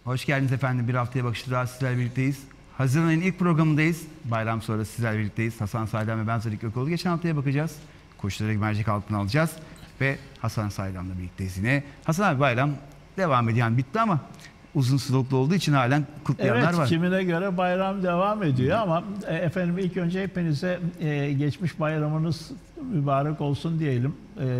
Hoş geldiniz efendim. Bir haftaya bakışta daha sizlerle birlikteyiz. Haziran ayının ilk programındayız. Bayram sonrası sizlerle birlikteyiz. Hasan Saydam ve ben Zadik Gökoğlu. Geçen haftaya bakacağız. Koşuları mercek altına alacağız. Ve Hasan Saydam'la birlikteyiz yine. Hasan abi, bayram devam ediyor. Yani bitti ama uzun soluklu olduğu için halen kutlayanlar var. Evet, kimine göre bayram devam ediyor ama efendim ilk önce hepinize geçmiş bayramınız mübarek olsun diyelim.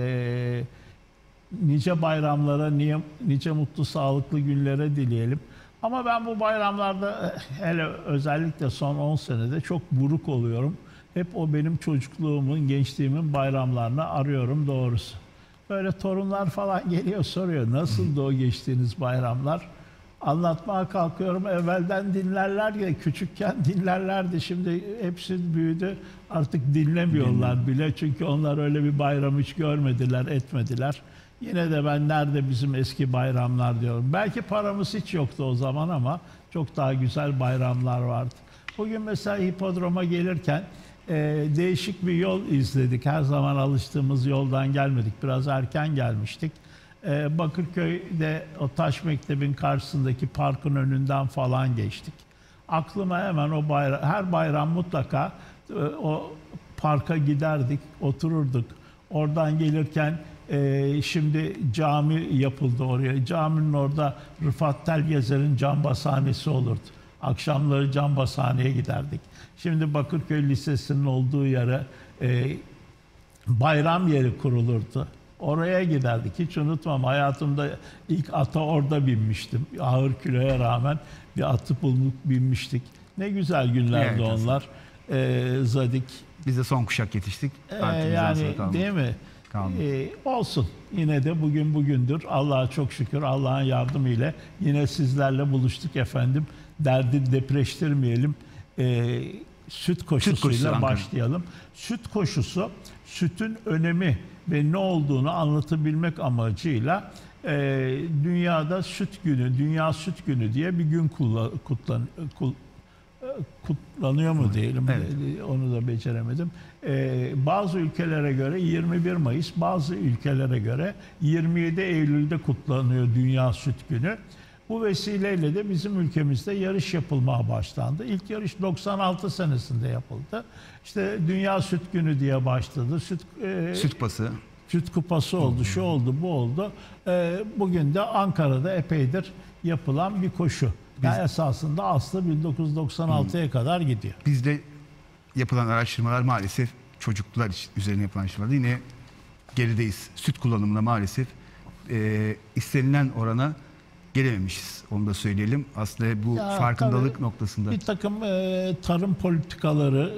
Nice bayramlara, nice mutlu, sağlıklı günlere dileyelim. Ama ben bu bayramlarda hele özellikle son 10 senede çok buruk oluyorum. Hep o benim çocukluğumun, gençliğimin bayramlarını arıyorum doğrusu. Böyle torunlar falan geliyor, soruyor nasıldı o geçtiğiniz bayramlar? Anlatmaya kalkıyorum, evvelden dinlerler ya, küçükken dinlerlerdi, şimdi hepsi büyüdü, artık dinlemiyorlar bile. Çünkü onlar öyle bir bayram hiç görmediler, etmediler. Yine de ben nerede bizim eski bayramlar diyorum. Belki paramız hiç yoktu o zaman ama çok daha güzel bayramlar vardı. Bugün mesela hipodroma gelirken değişik bir yol izledik. Her zaman alıştığımız yoldan gelmedik. Biraz erken gelmiştik. Bakırköy'de o taş mektebin karşısındaki parkın önünden falan geçtik. Aklıma hemen o bayram, her bayram mutlaka o parka giderdik, otururduk. Oradan gelirken şimdi cami yapıldı oraya. Caminin orada Rıfat Telgezer'in cambazhanesi olurdu. Akşamları cambazhaneye giderdik. Şimdi Bakırköy Lisesi'nin olduğu yere bayram yeri kurulurdu. Oraya giderdik. Hiç unutmam. Hayatımda ilk ata orada binmiştim. Ağır kiloya rağmen bir atı bulup binmiştik. Ne güzel günlerdi evet, onlar. Zadik. Biz de son kuşak yetiştik. Yani değil mi? Olsun. Yine de bugün bugündür. Allah'a çok şükür. Allah'ın yardımıyla yine sizlerle buluştuk efendim. Derdi depreştirmeyelim. Süt koşusuyla başlayalım. Süt koşusu, sütün önemi ve ne olduğunu anlatabilmek amacıyla dünyada süt günü, Dünya Süt Günü diye bir gün kutlanıyor mu diyelim, evet. Onu da beceremedim. Bazı ülkelere göre 21 Mayıs, bazı ülkelere göre 27 Eylül'de kutlanıyor Dünya Süt Günü. Bu vesileyle de bizim ülkemizde yarış yapılmaya başlandı. İlk yarış 96 senesinde yapıldı. İşte Dünya Süt Günü diye başladı. Süt kupası oldu, şu oldu, bu oldu. Bugün de Ankara'da epeydir yapılan bir koşu. Yani esasında aslı 1996'ya kadar gidiyor. Bizde yapılan araştırmalar maalesef çocuklar üzerine yapılan araştırmalar yine gerideyiz. Süt kullanımında maalesef istenilen orana gelememişiz. Onu da söyleyelim. Aslında bu farkındalık noktasında. Bir takım tarım politikaları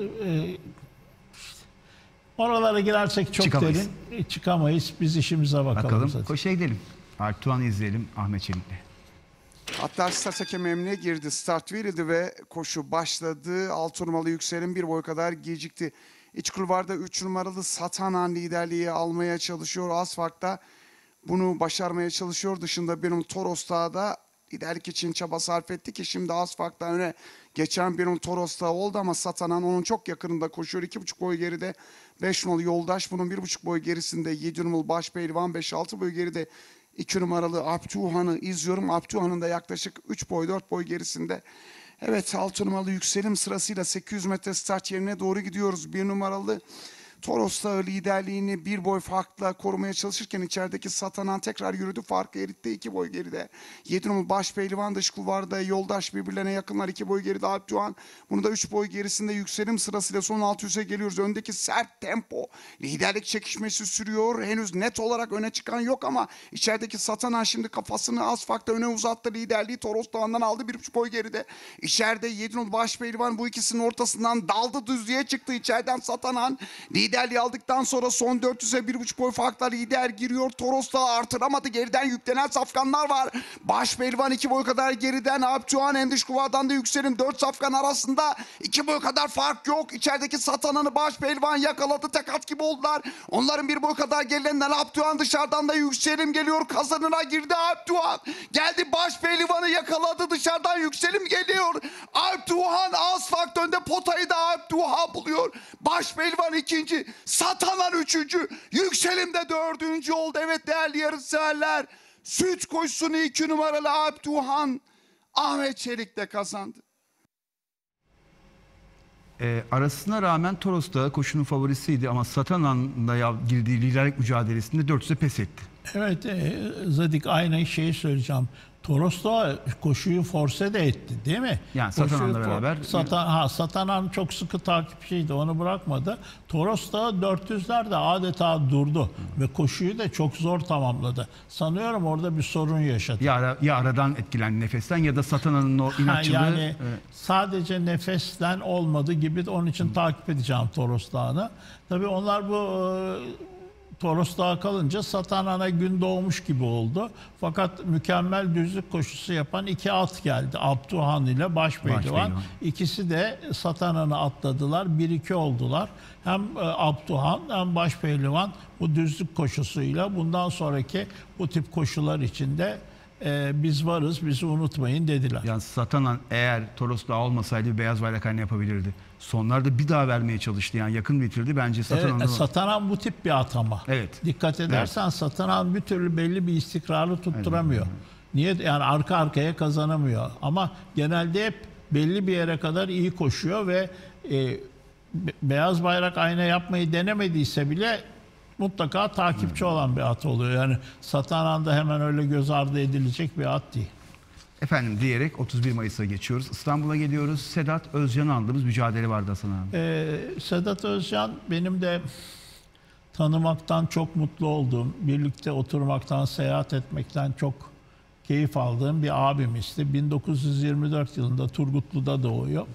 oralara girersek çok derin çıkamayız. Biz işimize bakalım. Koşuya gidelim. Artuan'ı izleyelim Ahmet Çelik'le. Atlar start hakemi emniyete girdi. Start verildi ve koşu başladı. 6 numaralı Yüksel'in bir boy kadar gecikti. İç kulvarda 3 numaralı Satanan liderliği almaya çalışıyor. Az farkta bunu başarmaya çalışıyor. Dışında benim Toros Dağ'da liderlik için çaba sarf etti ki şimdi az farkla öne geçen benim Toros Dağ oldu ama Satanan onun çok yakınında koşuyor. 2,5 boy geride 5 numaralı Yoldaş. Bunun 1,5 boy gerisinde 7 numaralı Başpehlivan, 5-6 boy geride 2 numaralı Abduhan'ı izliyorum. Abduhan'ın da yaklaşık 3 boy 4 boy gerisinde. Evet, 6 numaralı Yükselim sırasıyla 800 metre start yerine doğru gidiyoruz. 1 numaralı Toros Dağı liderliğini bir boy farkla korumaya çalışırken içerideki Satanan tekrar yürüdü. Farkı eritti 2 boy geride. 7 numaralı Başpehlivan dış kulvarda Yoldaş birbirlerine yakınlar 2 boy geride Alptuğan. Bunu da 3 boy gerisinde Yükselim sırasıyla son 600'e geliyoruz. Öndeki sert tempo. Liderlik çekişmesi sürüyor. Henüz net olarak öne çıkan yok ama içerideki Satanan şimdi kafasını az farkla öne uzattı. Liderliği Toros Dağı'ndan aldı 1,5 boy geride. İçeride 7 numaralı Başpehlivan bu ikisinin ortasından daldı, düzlüğe çıktı. İçeriden Satanan liderliği aldıktan sonra son 400'e 1,5 boy farkla lider giriyor. Toros da artıramadı. Geriden yüklenen safkanlar var. Başpehlivan 2 boy kadar geriden. Abtuhan en dış kuvadan da Yükselim 4 safkan arasında 2 boy kadar fark yok. İçerideki Satanan'ı Başpehlivan yakaladı. Tek at gibi oldular. Onların 1 boy kadar gerilerinden Abtuhan, dışarıdan da Yükselim geliyor. Kazanına girdi Abtuhan. Geldi Başpehlivan'ı yakaladı. Dışarıdan Yükselim geliyor. Abtuhan az fark önde, potayı da Abtuhan buluyor. Başpehlivan ikinci. Satanan 3. Yükselim de 4. oldu. Evet değerli yarışseverler. Süt koşusunu 2 numaralı Abduhan Ahmet Çelik de kazandı. Arasına rağmen Toros Dağı koşunun favorisiydi ama Satanan'la girdiği liderlik mücadelesinde 400'e pes etti. Evet, Zadik aynı şeyi söyleyeceğim. Toros da koşuyu force de etti değil mi? Yani Satanan'la beraber. Satanan çok sıkı takipçiydi, onu bırakmadı. Toros da 400'lerde adeta durdu ve koşuyu da çok zor tamamladı. Sanıyorum orada bir sorun yaşadı. Ya aradan etkilendi, nefesten, ya da Satanan'ın o inatçılığı. Yani sadece nefesten olmadı gibi, onun için takip edeceğim Toros Dağı'nı. Tabii onlar bu Toros Dağı kalınca Satanan'a gün doğmuş gibi oldu. Fakat mükemmel düzlük koşusu yapan iki at geldi. Abduhan ile Başpehlivan. İkisi de Satanan'ı atladılar. 1-2 oldular. Hem Abduhan hem Başpehlivan bu düzlük koşusuyla bundan sonraki bu tip koşular içinde biz varız, bizi unutmayın dediler. Yani Satanan eğer Toros Dağı olmasaydı bir beyaz bayrak haline yapabilirdi. Sonlarda bir daha vermeye çalıştı, yani yakın bitirdi. Bence Satanan'ı... Satanan bu tip bir atama. Evet. Dikkat edersen evet. Satanan bir türlü belli bir istikrarı tutturamıyor. Evet. Niye? Yani arka arkaya kazanamıyor. Ama genelde hep belli bir yere kadar iyi koşuyor ve beyaz bayrak ayna yapmayı denemediyse bile mutlaka takipçi olan bir at oluyor. Yani Satanan da hemen öyle göz ardı edilecek bir at değil. Efendim diyerek 31 Mayıs'a geçiyoruz. İstanbul'a geliyoruz. Sedat Özcan'ı andığımız mücadele vardı Hasan abi. Sedat Özcan benim de tanımaktan çok mutlu olduğum, birlikte oturmaktan, seyahat etmekten çok keyif aldığım bir abimizdi. 1924 yılında Turgutlu'da doğuyor.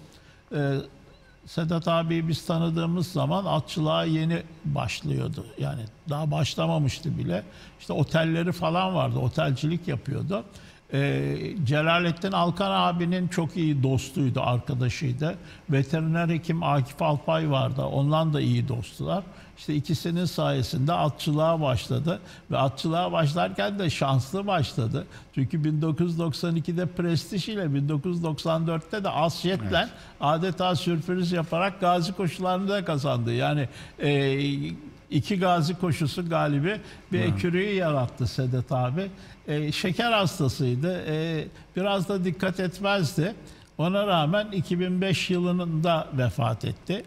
Sedat abiyi biz tanıdığımız zaman atçılığa yeni başlıyordu. Yani daha başlamamıştı bile. İşte otelleri falan vardı. Otelcilik yapıyordu. Celalettin Alkan abinin çok iyi dostuydu, arkadaşıydı. Veteriner hekim Akif Alpay vardı. Ondan da iyi dostlar. İşte ikisinin sayesinde atçılığa başladı. Ve atçılığa başlarken de şanslı başladı. Çünkü 1992'de Prestij ile 1994'te de Asjet'le adeta sürpriz yaparak gazi koşularını da kazandı. Yani iki gazi koşusu galibi bir ekürüyü yarattı Sedat abi. Şeker hastasıydı. Biraz da dikkat etmezdi. Ona rağmen 2005 yılında vefat etti.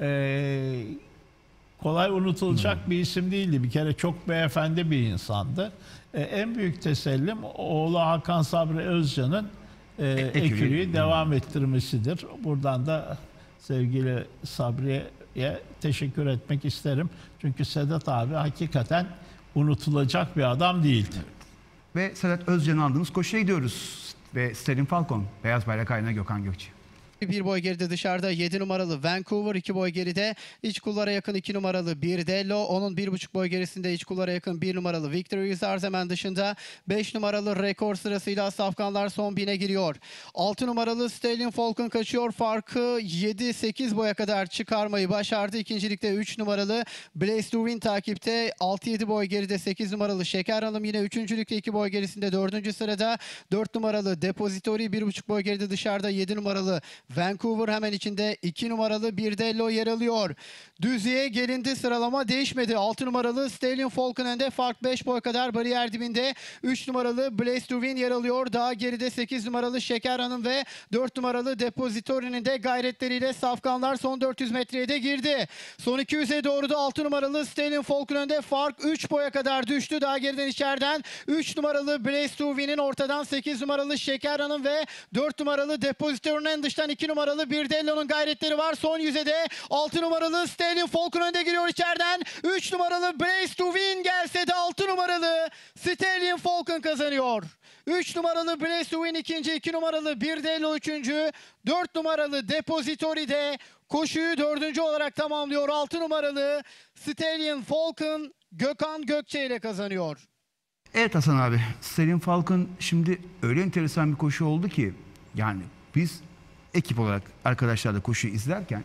Kolay unutulacak bir isim değildi. Bir kere çok beyefendi bir insandı. En büyük tesellim oğlu Hakan Sabri Özcan'ın ekürüyü devam ettirmesidir. Buradan da sevgili Sabri'ye teşekkür etmek isterim. Çünkü Sedat abi hakikaten unutulacak bir adam değildi. Ve Sedat Özcan'ı andığımız koşuya gidiyoruz. Ve Sterling Falcon, beyaz bayrak haline Gökhan Gökçe. Bir boy geride dışarıda 7 numaralı Vancouver, 2 boy geride iç kullara yakın 2 numaralı Birdello, onun 1,5 boy gerisinde iç kullara yakın 1 numaralı Victory Stars, hemen dışında 5 numaralı Rekor sırasıyla safkanlar son 1000'e giriyor. 6 numaralı Stallion Falcon kaçıyor, farkı 7-8 boya kadar çıkarmayı başardı. İkincilikte 3 numaralı Blaze to Win takipte, 6-7 boy geride 8 numaralı Şeker Hanım yine üçüncülükte 2 boy gerisinde 4. sırada 4 numaralı Depository, 1,5 boy geride dışarıda 7 numaralı Vancouver, hemen içinde 2 numaralı Birdello yer alıyor. Düzlüğe gelindi, sıralama değişmedi. 6 numaralı Stallion Falcon önde, fark 5 boy kadar bariyer dibinde. 3 numaralı Blaze to Win yer alıyor. Daha geride 8 numaralı Şeker Hanım ve 4 numaralı Depository'nin de gayretleriyle safkanlar son 400 metreye de girdi. Son 200'e doğru da 6 numaralı Stallion Falcon önde, fark 3 boya kadar düştü. Daha geriden içeriden 3 numaralı Blaze to Win'in, ortadan 8 numaralı Şeker Hanım ve 4 numaralı Depository'nin, dıştan 2 numaralı Birdello'nun gayretleri var. Son 100'e de 6 numaralı Stallion Falcon önde giriyor içeriden. 3 numaralı Blaze to Win gelse de 6 numaralı Stallion Falcon kazanıyor. 3 numaralı Blaze to Win ikinci, 2 numaralı Birdello üçüncü, 4 numaralı Depository de koşuyu 4. olarak tamamlıyor. 6 numaralı Stallion Falcon Gökhan Gökçe ile kazanıyor. Evet Hasan abi, Stallion Falcon şimdi öyle enteresan bir koşu oldu ki, yani biz ekip olarak arkadaşlarla koşuyu izlerken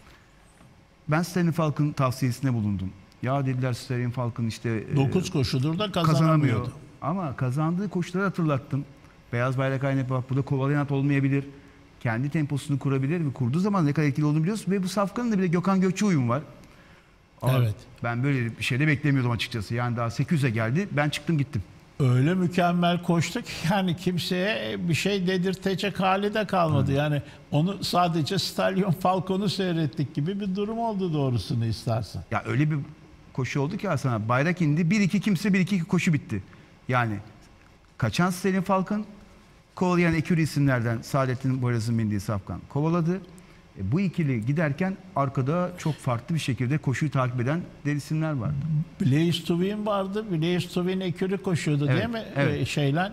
ben Stallion Falcon tavsiyesinde bulundum. Ya dediler Stallion Falcon işte 9 koşudur da kazanamıyordu. Ama kazandığı koşuları hatırlattım. Beyaz bayrak aynı, bak burada kovalayan at olmayabilir. Kendi temposunu kurabilir ve kurduğu zaman ne kadar etkili olduğunu biliyorsun. Ve bu safkanın da bir de Gökhan Gökçe uyumu var. Ama evet. Ben böyle bir şey de beklemiyordum açıkçası. Yani daha 800'e geldi. Ben çıktım gittim. Öyle mükemmel koştu ki yani kimseye bir şey dedirtecek hali de kalmadı. Yani onu sadece Stallion Falcon'u seyrettik gibi bir durum oldu doğrusunu istersen. Ya öyle bir koşu oldu ki Hasan abi. Bayrak indi. 1-2 kimse 1-2 koşu bitti. Yani kaçan Stallion Falcon, kovalayan ekürü isimlerden Saadettin Boyraz'ın bindiği Safkan kovaladı. Bu ikili giderken arkada çok farklı bir şekilde koşuyu takip eden dev isimler vardı. Blaze to Win vardı. Blaze to Win ekürü koşuyordu Evet, değil mi? evet. Şeyle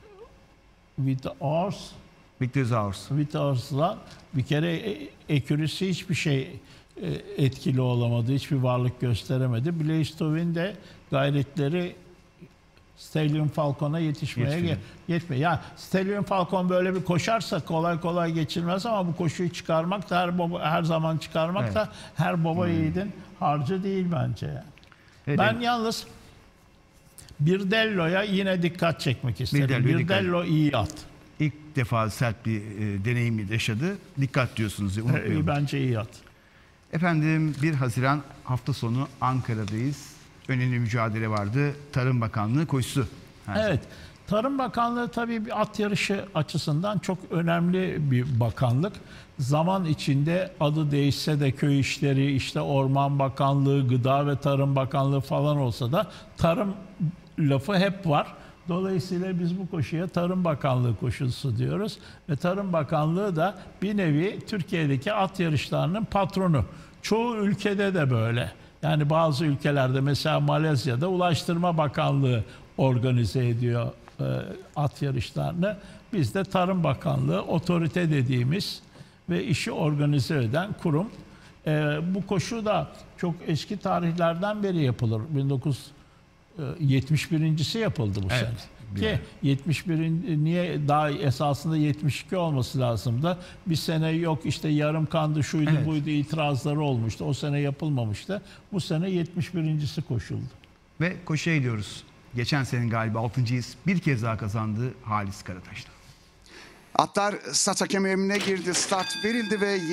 with Ars, Victor Zaurs. with Ars'la bir kere ekürüsü hiçbir şey etkili olamadı. Hiçbir varlık gösteremedi. Blaze to Win de gayretleri Stallion Falcon'a yetişmeye yetmiyor. Ya Stallion Falcon böyle bir koşarsa kolay kolay geçilmez ama bu koşuyu çıkarmak da her zaman çıkarmak da her baba yiğidin harcı değil bence yani. Evet, Ben yalnız Birdello'ya yine dikkat çekmek isterim. Birdello iyi at. İlk defa sert bir deneyim yaşadı. Dikkat diyorsunuz. Unutmayalım. Bence iyi at. Efendim 1 Haziran hafta sonu Ankara'dayız. Önemli mücadele vardı. Tarım Bakanlığı koşusu. Evet. Tarım Bakanlığı tabii bir at yarışı açısından çok önemli bir bakanlık. Zaman içinde adı değişse de köy işleri, işte Orman Bakanlığı, Gıda ve Tarım Bakanlığı falan olsa da tarım lafı hep var. Dolayısıyla biz bu koşuya Tarım Bakanlığı koşusu diyoruz. Ve Tarım Bakanlığı da bir nevi Türkiye'deki at yarışlarının patronu. Çoğu ülkede de böyle. Yani bazı ülkelerde mesela Malezya'da Ulaştırma Bakanlığı organize ediyor at yarışlarını. Bizde Tarım Bakanlığı otorite dediğimiz ve işi organize eden kurum. Bu koşu da çok eski tarihlerden beri yapılır. 1971'incisi yapıldı bu sene. Ki 71. niye daha esasında 72 olması lazımdı. Bir sene yok işte yarım kandı şuydu buydu itirazları olmuştu. O sene yapılmamıştı. Bu sene 71.'si koşuldu. Ve koşuya gidiyoruz. Geçen senenin galibi 6.'yız. Bir kez daha kazandı Halis Karataş'ta. Atlar start hakem emrine girdi. Start verildi ve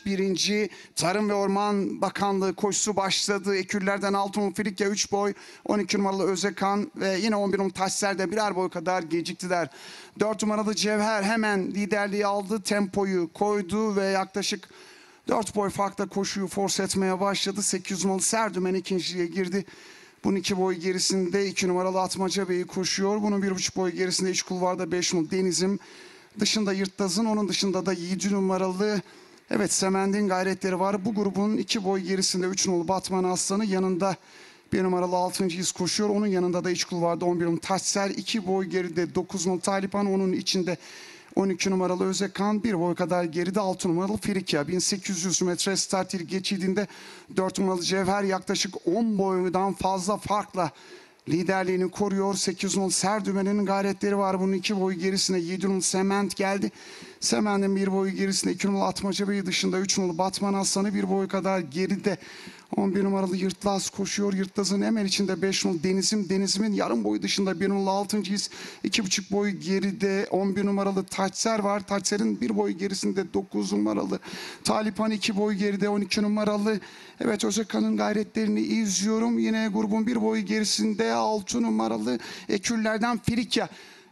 71. Tarım ve Orman Bakanlığı koşusu başladı. Ekürlerden Altun Frikya 3 boy, 12 numaralı Özekan ve yine 11 numaralı Taşser de birer boy kadar geciktiler. 4 numaralı Cevher hemen liderliği aldı. Tempoyu koydu ve yaklaşık 4 boy farkla koşuyu force etmeye başladı. 8 numaralı Serdümen ikinciye girdi. Bunun 2 boy gerisinde 2 numaralı Atmaca Bey'i koşuyor. Bunun 1,5 boy gerisinde iç kulvarda 5 numaralı Denizim. Dışında Yırttaz'ın, onun dışında da 7 numaralı Semend'in gayretleri var. Bu grubun 2 boy gerisinde 3 numaralı Batman Aslanı, yanında 1 numaralı 6. iz koşuyor. Onun yanında da iç kulvarda 11 numaralı Taçser, 2 boy geride 9 numaralı Talipan, onun içinde 12 numaralı Özekan, 1 boy kadar geride 6 numaralı Frikya. 1800 metre start geçildiğinde 4 numaralı Cevher yaklaşık 10 boydan fazla farkla liderliğini koruyor. 8 numaralı Serdümen'in gayretleri var. Bunun 2 boy gerisine 7 numaralı Sement geldi. Sement'in 1 boy gerisinde 2 numaralı Atmaca Bey, dışında 3 numaralı Batman Aslanı 1 boy kadar geride. 11 numaralı Yırtlaz koşuyor. Yırtlaz'ın hemen içinde 5 numaralı Denizim. Denizim'in yarım boy dışında 1 numaralı 6. iz, 2,5 boy geride 11 numaralı Taçser var. Taçser'in 1 boy gerisinde 9 numaralı Talipan, 2 boy geride 12 numaralı. Özekan'ın gayretlerini izliyorum. Yine grubun 1 boy gerisinde 6 numaralı Ekürlerden Frikya.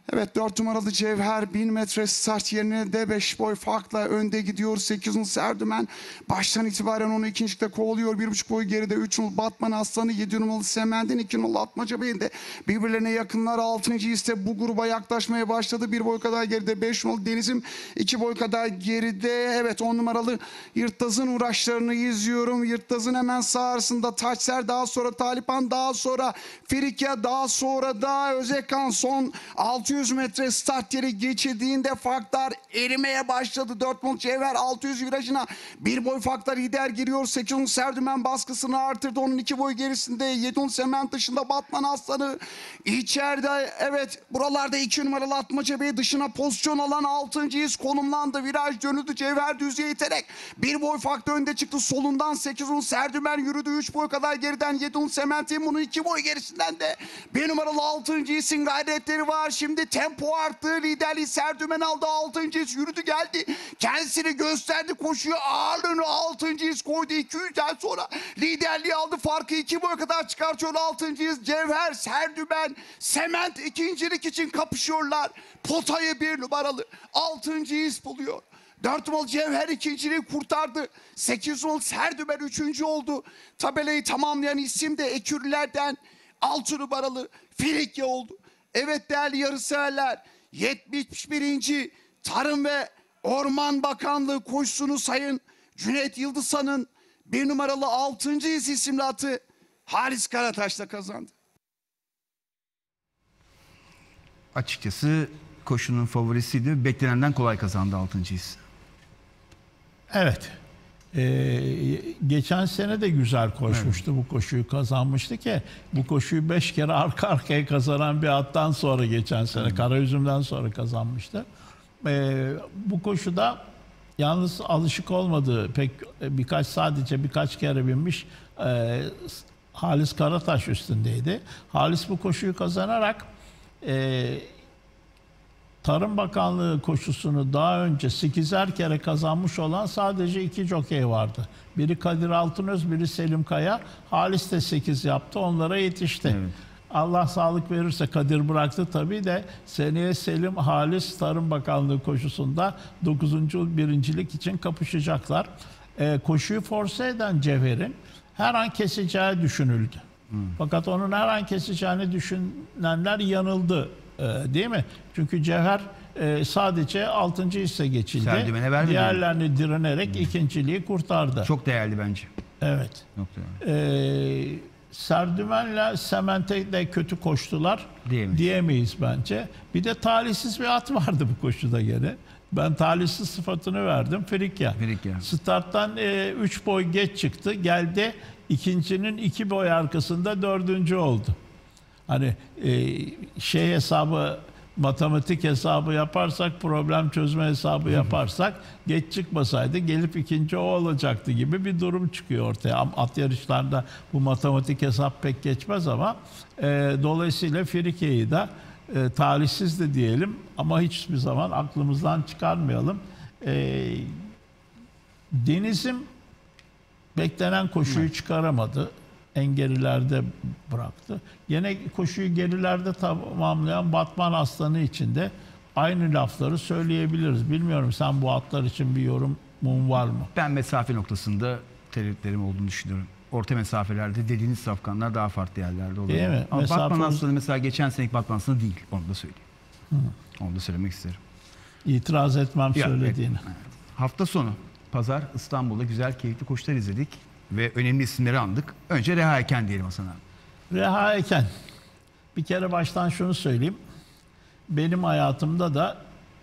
4 numaralı Cevher 1000 metre start yerine de 5 boy farkla önde gidiyor. 8 numaralı Serdümen baştan itibaren onu ikincilikte kovalıyor. 1,5 boy geride 3 numaralı Batman Aslanı, 7 numaralı Sement'in, 2 numaralı Atmaca Bey'in de birbirlerine yakınlar. 6. ise bu gruba yaklaşmaya başladı. 1 boy kadar geride 5 numaralı Denizim, 2 boy kadar geride 10 numaralı Yırttaz'ın uğraşlarını izliyorum. Yırttaz'ın hemen sağ arasında Taçser, daha sonra Talipan, daha sonra Frikya, daha sonra da Özekan. Son 600 metre start yeri geçildiğinde farklar erimeye başladı. 4 numaralı Cevher 600 virajına 1 boy farkla lider giriyor. 8 numaralı Serdümen baskısını artırdı. Onun 2 boy gerisinde 7 numaralı Sement, dışında Batman Aslanı içeride. Buralarda 2 numaralı Atmaca Bey dışına pozisyon alan 6. iz konumlandı. Viraj dönüldü. Cevher düzeye iterek 1 boy farklı önde çıktı. Solundan 8 numaralı Serdümen yürüdü. 3 boy kadar geriden 7 numaralı Sement'in, bunun 2 boy gerisinden de 1 numaralı 6. izin gayretleri var. Şimdi geldi. Tempo arttı. Liderliği Serdümen aldı. 6. his yürüdü geldi. Kendisini gösterdi. Koşuyor. Ağırlığını 6. his koydu. 200'den sonra liderliği aldı. Farkı 2 boya kadar çıkartıyor 6. his. Cevher, Serdümen, Sement ikincilik için kapışıyorlar. Potayı 1 numaralı 6. his buluyor. 4 numaralı Cevher ikinciliği kurtardı. 8 numaralı Serdümen 3. oldu. Tabelayı tamamlayan isim de Ekürlerden 6 numaralı Frikye oldu. Evet değerli yarışseverler, 71. Tarım ve Orman Bakanlığı koşusunu Sayın Cüneyt Yıldızhan'ın 1 numaralı 6. his isimli atı Halis Karataş'la kazandı. Açıkçası koşunun favorisiydi. Beklenenden kolay kazandı 6. his. Evet. Geçen sene de güzel koşmuştu. Bu koşuyu kazanmıştı ki bu koşuyu 5 kere arka arkaya kazanan bir attan sonra geçen sene Karaüzüm'den sonra kazanmıştı. Bu koşuda yalnız alışık olmadığı sadece birkaç kere binmiş Halis Karataş üstündeydi. Halis bu koşuyu kazanarak Tarım Bakanlığı koşusunu daha önce 8'er kere kazanmış olan sadece 2 jokey vardı. Biri Kadir Altınöz, biri Selim Kaya. Halis de 8 yaptı, onlara yetişti. Evet. Allah sağlık verirse Kadir bıraktı tabii de seneye Selim, Halis Tarım Bakanlığı koşusunda 9. birincilik için kapışacaklar. Koşuyu force eden Cevher'in her an keseceği düşünüldü. Fakat onun her an keseceğini düşünenler yanıldı. Değil mi? Çünkü Cevher sadece 6. hisse geçildi. Diğerlerini direnerek ikinciliği kurtardı. Çok değerli bence. Evet. Serdümen'le Sement'e de kötü koştular diyemeyiz bence. Bir de talihsiz bir at vardı bu koşuda gene. Ben talihsiz sıfatını verdim. Frikya. Starttan 3 boy geç çıktı. Geldi ikincinin 2 boy arkasında 4. oldu. Hani hesabı, matematik hesabı yaparsak, problem çözme hesabı yaparsak geç çıkmasaydı gelip ikinci o olacaktı gibi bir durum çıkıyor ortaya. At yarışlarında bu matematik hesap pek geçmez ama dolayısıyla Frikye'yi de talihsiz de diyelim ama hiçbir zaman aklımızdan çıkarmayalım. Deniz'im beklenen koşuyu çıkaramadı. En gerilerde bıraktı. Yine koşuyu gerilerde tamamlayan Batman Aslanı için de aynı lafları söyleyebiliriz. Bilmiyorum, sen bu atlar için bir yorumun var mı? Ben mesafe noktasında tereddütlerim olduğunu düşünüyorum. Orta mesafelerde dediğiniz safkanlar daha farklı yerlerde oluyor. Değil mi? Ama Batman Aslanı mesela geçen seneki Batman Aslanı değil. Onu da söyleyeyim. Onu da söylemek isterim. İtiraz etmem söylediğini. Evet. Hafta sonu pazar İstanbul'da güzel keyifli koşular izledik. Ve önemli isimleri andık. Önce Reha Eken diyelim Hasan abi. Reha Eken. Bir kere baştan şunu söyleyeyim. Benim hayatımda da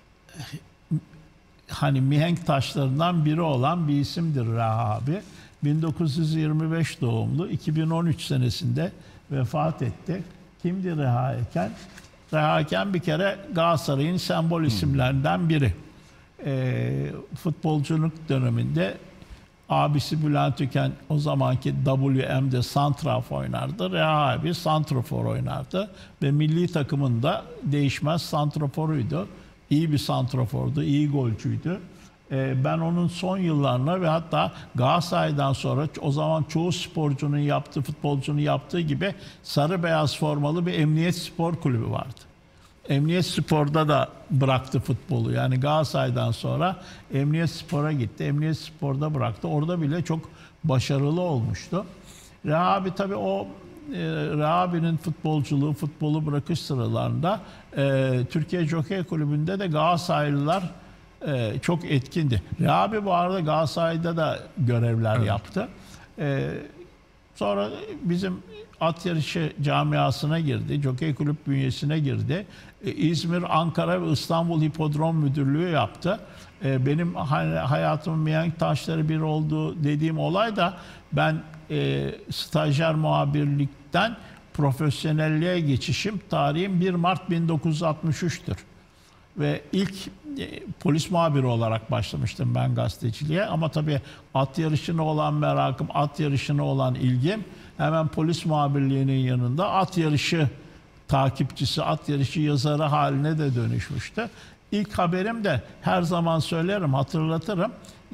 hani mihenk taşlarından biri olan bir isimdir Reha abi. 1925 doğumlu. 2013 senesinde vefat etti. Kimdi Reha Eken? Reha Eken bir kere Galatasaray'ın sembol isimlerinden biri. Futbolculuk döneminde abisi Bülent Tüken o zamanki WM'de santraf oynardı. Reha abi santrafor oynardı. Ve milli takımında değişmez santraforuydu. İyi bir santrafordu, iyi golcüydü. Ben onun son yıllarına ve hatta Galatasaray'dan sonra o zaman çoğu sporcunun yaptığı, futbolcunun yaptığı gibi sarı beyaz formalı bir Emniyet Spor Kulübü vardı. Emniyet Spor'da da bıraktı futbolu. Yani Galatasaray'dan sonra Emniyet Spor'a gitti. Emniyet Spor'da bıraktı. Orada bile çok başarılı olmuştu. Reha abi tabii Reha abinin futbolu bırakış sıralarında Türkiye Jockey Kulübü'nde de Galatasaraylılar çok etkindi. Reha abi bu arada Galatasaray'da da görevler yaptı. Sonra bizim at yarışı camiasına girdi. Jockey Kulüp bünyesine girdi. İzmir, Ankara ve İstanbul Hipodrom Müdürlüğü yaptı. Benim hayatımın mihenk taşları bir olduğu dediğim olay da ben stajyer muhabirlikten profesyonelliğe geçişim tarihim 1 Mart 1963'tür. Ve ilk polis muhabiri olarak başlamıştım ben gazeteciliğe. Ama tabii at yarışına olan merakım, at yarışına olan ilgim hemen polis muhabirliğinin yanında at yarışı takipçisi, at yarışı yazarı haline de dönüşmüştü. İlk haberim de her zaman söylerim, hatırlatırım.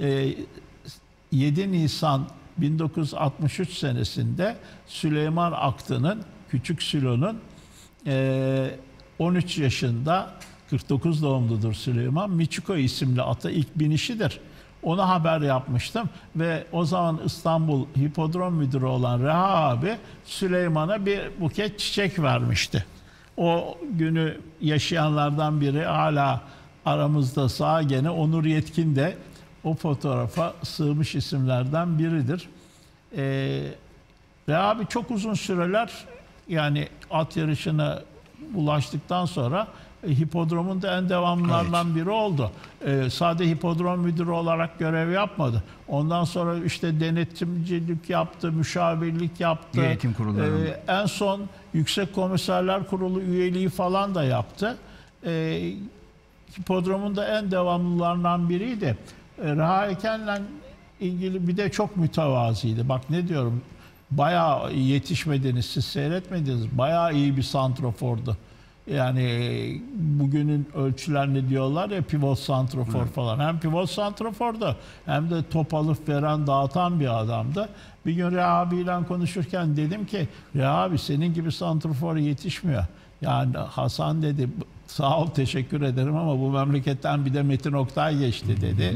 7 Nisan 1963 senesinde Süleyman Aktı'nın, Küçük Sülo'nun 13 yaşında, 49 doğumludur Süleyman, Michiko isimli ata ilk binişidir. Ona haber yapmıştım ve o zaman İstanbul Hipodrom Müdürü olan Reha abi Süleyman'a bir buket çiçek vermişti. O günü yaşayanlardan biri hala aramızda sağ, gene Onur Yetkin de o fotoğrafa sığmış isimlerden biridir. Reha abi çok uzun süreler, yani at yarışına ulaştıktan sonra hipodromun da en devamlılarından biri oldu. Sadece hipodrom müdürü olarak görev yapmadı. Ondan sonra işte denetimcilik yaptı, müşavirlik yaptı. Yönetim kurulları. En son Yüksek Komiserler Kurulu üyeliği falan da yaptı. Hipodromun da en devamlılarından biriydi. Reha Eken'le ilgili bir de çok mütevazıydı. Bak ne diyorum, bayağı yetişmediniz, siz seyretmediniz. Bayağı iyi bir santrofordu. Yani bugünün ölçülerini diyorlar ya, pivot santrofor falan. Hem pivot santrofordu hem de top alıp veren, dağıtan bir adamdı. Bir gün Reha abiyle konuşurken dedim ki, Reha abi senin gibi santrofor yetişmiyor. Yani Hasan dedi, sağ ol teşekkür ederim ama bu memleketten bir de Metin Oktay geçti dedi.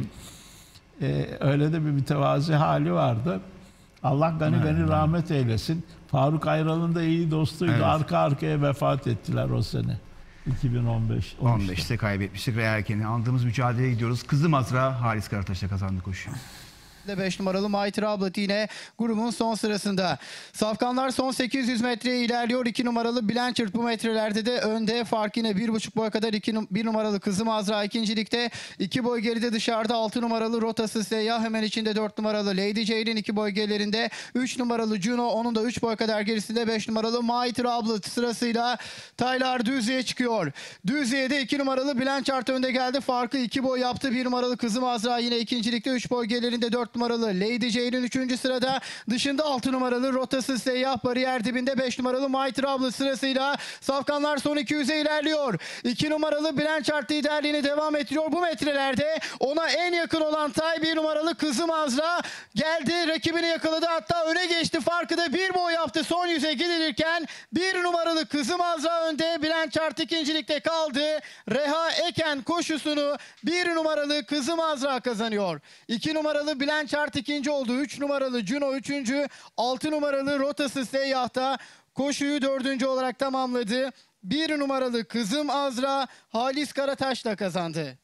Öyle de bir mütevazi hali vardı. Allah gani rahmet eylesin. Faruk Ayral'ın da iyi dostuydu. Evet. Arka arkaya vefat ettiler o sene. 2015. 15'te kaybetmiştik. Reha Eken'i andığımız mücadeleye gidiyoruz. Kızım Azra Halis Karataş'la kazandı koşuyu. 5 numaralı My Trablet yine grubun son sırasında. Safkanlar son 800 metreye ilerliyor. 2 numaralı Blanchard bu metrelerde de önde. Fark yine 1,5 boy kadar. 1 numaralı Kızım Azra ikincilikte. 2 boy geride dışarıda 6 numaralı Rotası Seyyah. Hemen içinde 4 numaralı Lady Jane'in 2 boy gerilerinde. 3 numaralı Juno, onun da 3 boy kadar gerisinde. 5 numaralı My Trablet sırasıyla Taylar Düzlüğe çıkıyor. Düzlüğe'de 2 numaralı Blanchard önde geldi. Farkı 2 boy yaptı. 1 numaralı Kızım Azra yine ikincilikte. 3 boy gerilerinde 4 numaralı Lady Jane'in 3. sırada, dışında 6 numaralı Rotası Seyyah, bariyer dibinde 5 numaralı My Trouble sırasıyla Safkanlar son 200'e ilerliyor. 2 numaralı Blanchard liderliğini devam ettiriyor. Bu metrelerde ona en yakın olan Tay 1 numaralı Kızım Azra geldi. Rakibini yakaladı, hatta öne geçti. Farkı da 1 boy yaptı son 100'e gidilirken. 1 numaralı Kızım Azra önde. Blanchard ikincilikte kaldı. Reha Eken koşusunu 1 numaralı Kızım Azra kazanıyor. 2 numaralı Blanchard ikinci oldu. 3 numaralı Juno üçüncü. 6 numaralı Rotası Seyyah'ta koşuyu 4. olarak tamamladı. 1 numaralı Kızım Azra Halis Karataş'la kazandı.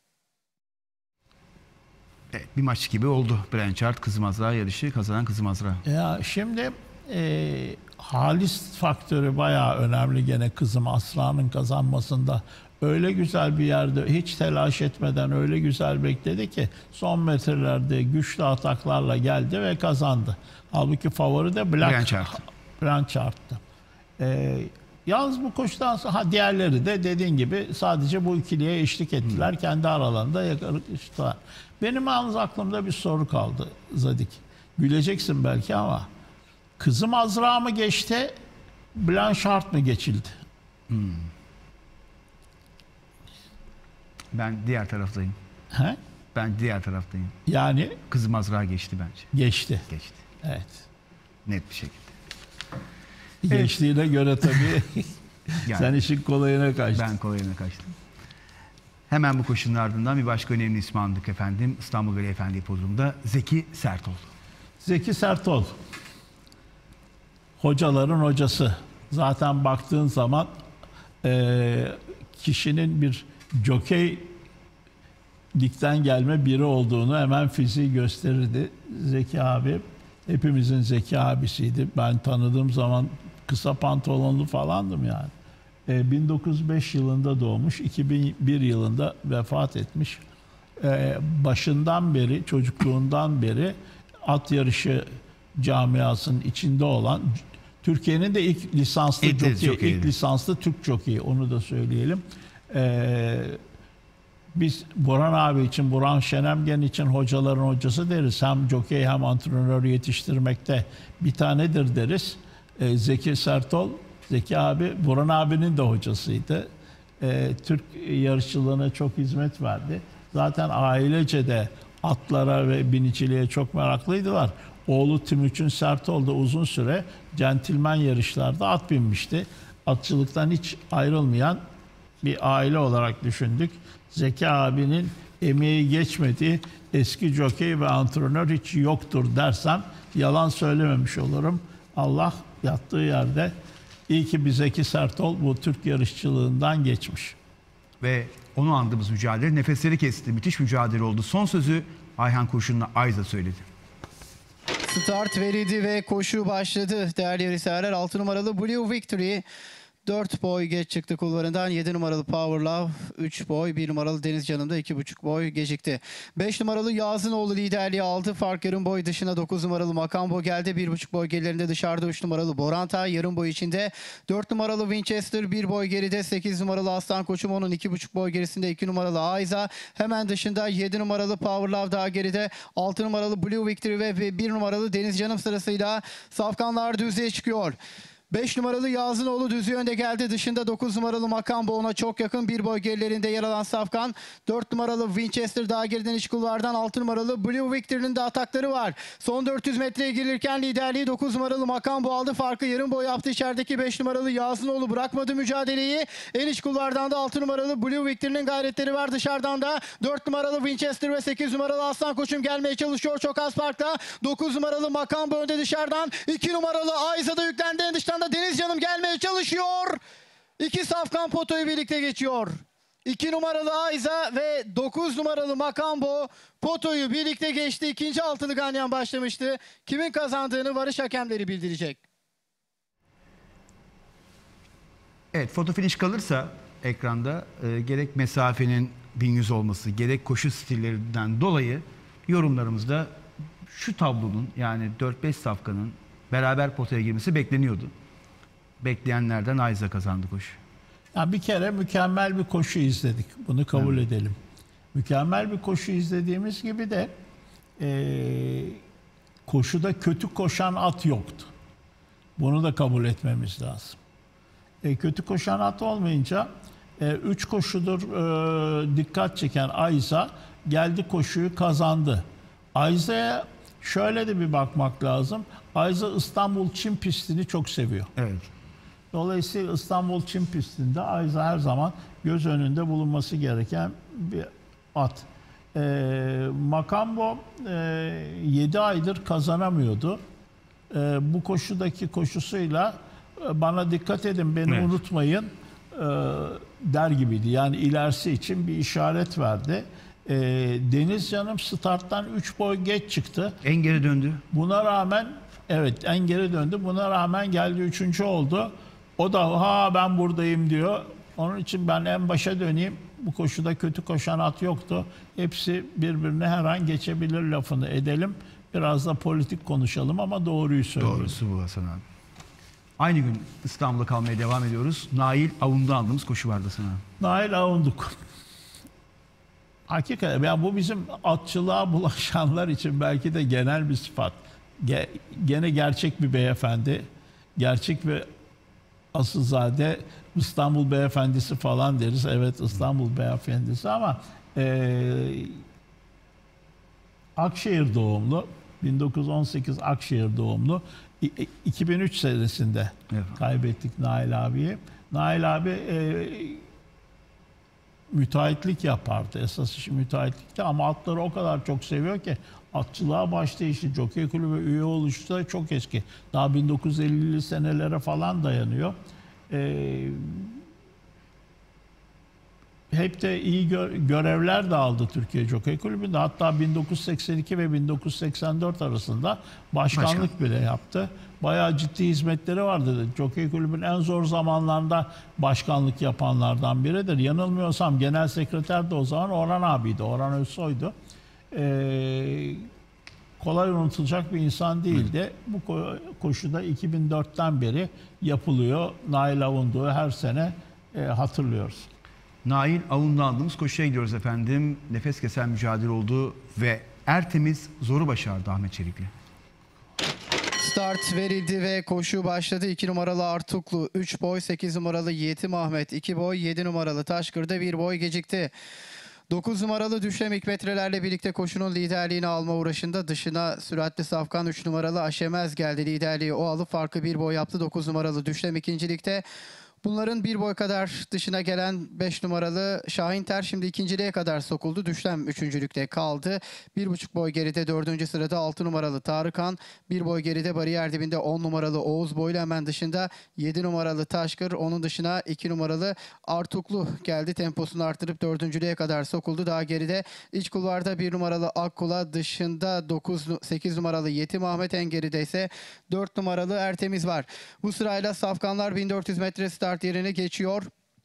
Evet, bir maç gibi oldu. Blanchard Kızım Azra yarışı, kazanan Kızım Azra. Ya şimdi Halis faktörü bayağı önemli gene Kızım Azra'nın kazanmasında. Öyle güzel bir yerde hiç telaş etmeden öyle güzel bekledi ki son metrelerde güçlü ataklarla geldi ve kazandı. Halbuki favori de Blanchard'tı. Yalnız bu koşudan sonra diğerleri de dediğin gibi sadece bu ikiliye eşlik ettiler. Kendi aralarında yarıştılar. Benim yalnız aklımda bir soru kaldı Zadik. Güleceksin belki ama Kızım Azra mı geçti, Blanchard mı geçildi? Ben diğer taraftayım. He? Ben diğer taraftayım. Yani Kızım Azra geçti bence. Geçti. Geçti. Evet. Net bir şekilde. Geçtiğine göre tabii Yani, sen işin kolayına kaçtın. ben kolayına kaçtım. Hemen bu koşunun ardından bir başka önemli ismi andık efendim. İstanbul Veli Efendi Hipodromu'nda Zeki Sertol. Zeki Sertol. Hocaların hocası. Zaten baktığın zaman kişinin bir jokey ligden gelme biri olduğunu hemen fiziği gösterirdi. Zeki abi hepimizin Zeki abisiydi. Ben tanıdığım zaman kısa pantolonlu falandım yani. 1905 yılında doğmuş, 2001 yılında vefat etmiş. Başından beri, çocukluğundan beri at yarışı camiasının içinde olan, Türkiye'nin de ilk lisanslı ilk lisanslı Türk jokeyi, onu da söyleyelim. Biz Burhan abi için, Burhan Şenemgen için hocaların hocası deriz. Hem jokey hem antrenör yetiştirmekte bir tanedir deriz. Zeki Sertol Zeki abi, Burhan abinin de hocasıydı. Türk yarışçılığına çok hizmet verdi. Zaten ailece de atlara ve biniciliğe çok meraklıydılar. Oğlu Timuçin Sertol da uzun süre centilmen yarışlarda at binmişti. Atçılıktan hiç ayrılmayan bir aile olarak düşündük. Zeki abinin emeği geçmediği eski jokey ve antrenör hiç yoktur dersem yalan söylememiş olurum. Allah yattığı yerde iyi ki bir Zeki Sertol bu Türk yarışçılığından geçmiş. Ve onu andığımız mücadele nefesleri kesti. Müthiş mücadele oldu. Son sözü Ayhan Kurşun'la Ayza söyledi. Start verildi ve koşu başladı. Değerli yarışseverler, 6 numaralı Blue Victory 4 boy geç çıktı kulvarından. 7 numaralı Power Love 3 boy. 1 numaralı Deniz Canım da 2,5 boy gecikti. 5 numaralı Yazınoğlu liderliği aldı. Fark yarım boy dışına 9 numaralı Makambo geldi. 1,5 boy gerilerinde dışarıda 3 numaralı Boranta. Yarım boy içinde 4 numaralı Winchester 1 boy geride. 8 numaralı Aslan Koçum onun 2,5 boy gerisinde 2 numaralı Ayza. Hemen dışında 7 numaralı Power Love daha geride. 6 numaralı Blue Victory ve 1 numaralı Deniz Canım sırasıyla safkanlar düzlüğe çıkıyor. 5 numaralı Yazınoğlu düzü önde geldi. Dışında 9 numaralı Makambo ona çok yakın. 1 boy gerilerinde yer alan safkan. 4 numaralı Winchester daha geriden iç kulvardan. 6 numaralı Blue Victory'nin de atakları var. Son 400 metreye girilirken liderliği 9 numaralı Makambo aldı. Farkı yarım boy yaptı. İçerideki 5 numaralı Yazınoğlu bırakmadı mücadeleyi. En iç kulvardan da 6 numaralı Blue Victory'nin gayretleri var. Dışarıdan da 4 numaralı Winchester ve 8 numaralı Aslan Koçum gelmeye çalışıyor. Çok az farkla. 9 numaralı Makambo önde dışarıdan. 2 numaralı Ayza da yüklendi. En dıştan da Deniz Canım gelmeye çalışıyor. 2 safkan potoyu birlikte geçiyor. 2 numaralı Ayza ve 9 numaralı Makambo potoyu birlikte geçti. İkinci altılı ganyan başlamıştı. Kimin kazandığını varış hakemleri bildirecek. Evet, foto finish kalırsa ekranda gerek mesafenin 1100 olması, gerek koşu stillerinden dolayı yorumlarımızda şu tablonun, yani 4-5 safkanın beraber potaya girmesi bekleniyordu. Bekleyenlerden Ayza kazandı koşu. Ya bir kere mükemmel bir koşu izledik. Bunu kabul edelim. Mükemmel bir koşu izlediğimiz gibi de koşuda kötü koşan at yoktu. Bunu da kabul etmemiz lazım. Kötü koşan at olmayınca 3 koşudur dikkat çeken Ayza geldi, koşuyu kazandı. Ayza'ya şöyle de bir bakmak lazım. Ayza İstanbul Çim pistini çok seviyor. Evet. Dolayısıyla İstanbul Çim pistinde Ayza her zaman göz önünde bulunması gereken bir at. Makambo 7 aydır kazanamıyordu. Bu koşudaki koşusuyla bana dikkat edin, beni Evet, unutmayın der gibiydi. Yani ilerisi için bir işaret verdi. Deniz Canım starttan 3 boy geç çıktı. En geri döndü. Buna rağmen evet en geri döndü. Buna rağmen geldi 3. oldu. O da ben buradayım diyor. Onun için ben en başa döneyim. Bu koşuda kötü koşan at yoktu. Hepsi birbirine her an geçebilir lafını edelim. Biraz da politik konuşalım ama doğruyu söylüyoruz. Doğrusu bu Hasan abi. Aynı gün İstanbul'da kalmaya devam ediyoruz. Nail Avun'da aldığımız koşu vardı Hasan abi. Nail Avunduk. Hakikaten yani bu bizim atçılığa bulaşanlar için belki de genel bir sıfat. Gene gerçek bir beyefendi. Gerçek bir asılzade, İstanbul beyefendisi falan deriz. Evet, İstanbul beyefendisi ama Akşehir doğumlu. 1918 Akşehir doğumlu. 2003 senesinde kaybettik Nail abiyi. Nail abi müteahhitlik yapardı. Esas işi müteahhitlikti ama atları o kadar çok seviyor ki atçılığa başlayışı, Jockey Kulübü üye oluşu da çok eski. Daha 1950'li senelere falan dayanıyor. Hep de iyi görevler de aldı Türkiye Jockey Kulübü'nde. Hatta 1982 ve 1984 arasında başkanlık bile yaptı. Bayağı ciddi hizmetleri vardı. Jockey Kulübü'nün en zor zamanlarında başkanlık yapanlardan biridir. Yanılmıyorsam genel sekreter de o zaman Orhan abiydi. Orhan Özsoy'du. Kolay unutulacak bir insan değildi. Bu koşuda 2004'ten beri yapılıyor. Nail Avundu'yu her sene hatırlıyoruz. Nail Avun'da aldığımız koşuya gidiyoruz efendim. Nefes kesen mücadele oldu ve Ertemiz zoru başardı Ahmet Çelikli. Start verildi ve koşu başladı. 2 numaralı Artuklu 3 boy, 8 numaralı Yetim Ahmet 2 boy, 7 numaralı Taşkır'da 1 boy gecikti. 9 numaralı Düşlem İkmetrelerle birlikte koşunun liderliğini alma uğraşında dışına süratli Safkan 3 numaralı Aşemez geldi. Liderliği o alıp farkı 1 boy yaptı. 9 numaralı Düşlem ikincilikte. Bunların 1 boy kadar dışına gelen 5 numaralı Şahin Ter şimdi ikinciliğe kadar sokuldu. Düşlem üçüncülükte kaldı. 1,5 boy geride 4. sırada 6 numaralı Tarıkan. 1 boy geride bariyer dibinde 10 numaralı Oğuz Boylu, hemen dışında 7 numaralı Taşkır. Onun dışına 2 numaralı Artuklu geldi. Temposunu arttırıp 4.lüğe kadar sokuldu. Daha geride iç kulvarda 1 numaralı Akkula, dışında 8 numaralı Yetim Ahmet, en geride ise 4 numaralı Ertemiz var. Bu sırayla safkanlar 1400 metre start yerine geçiyor.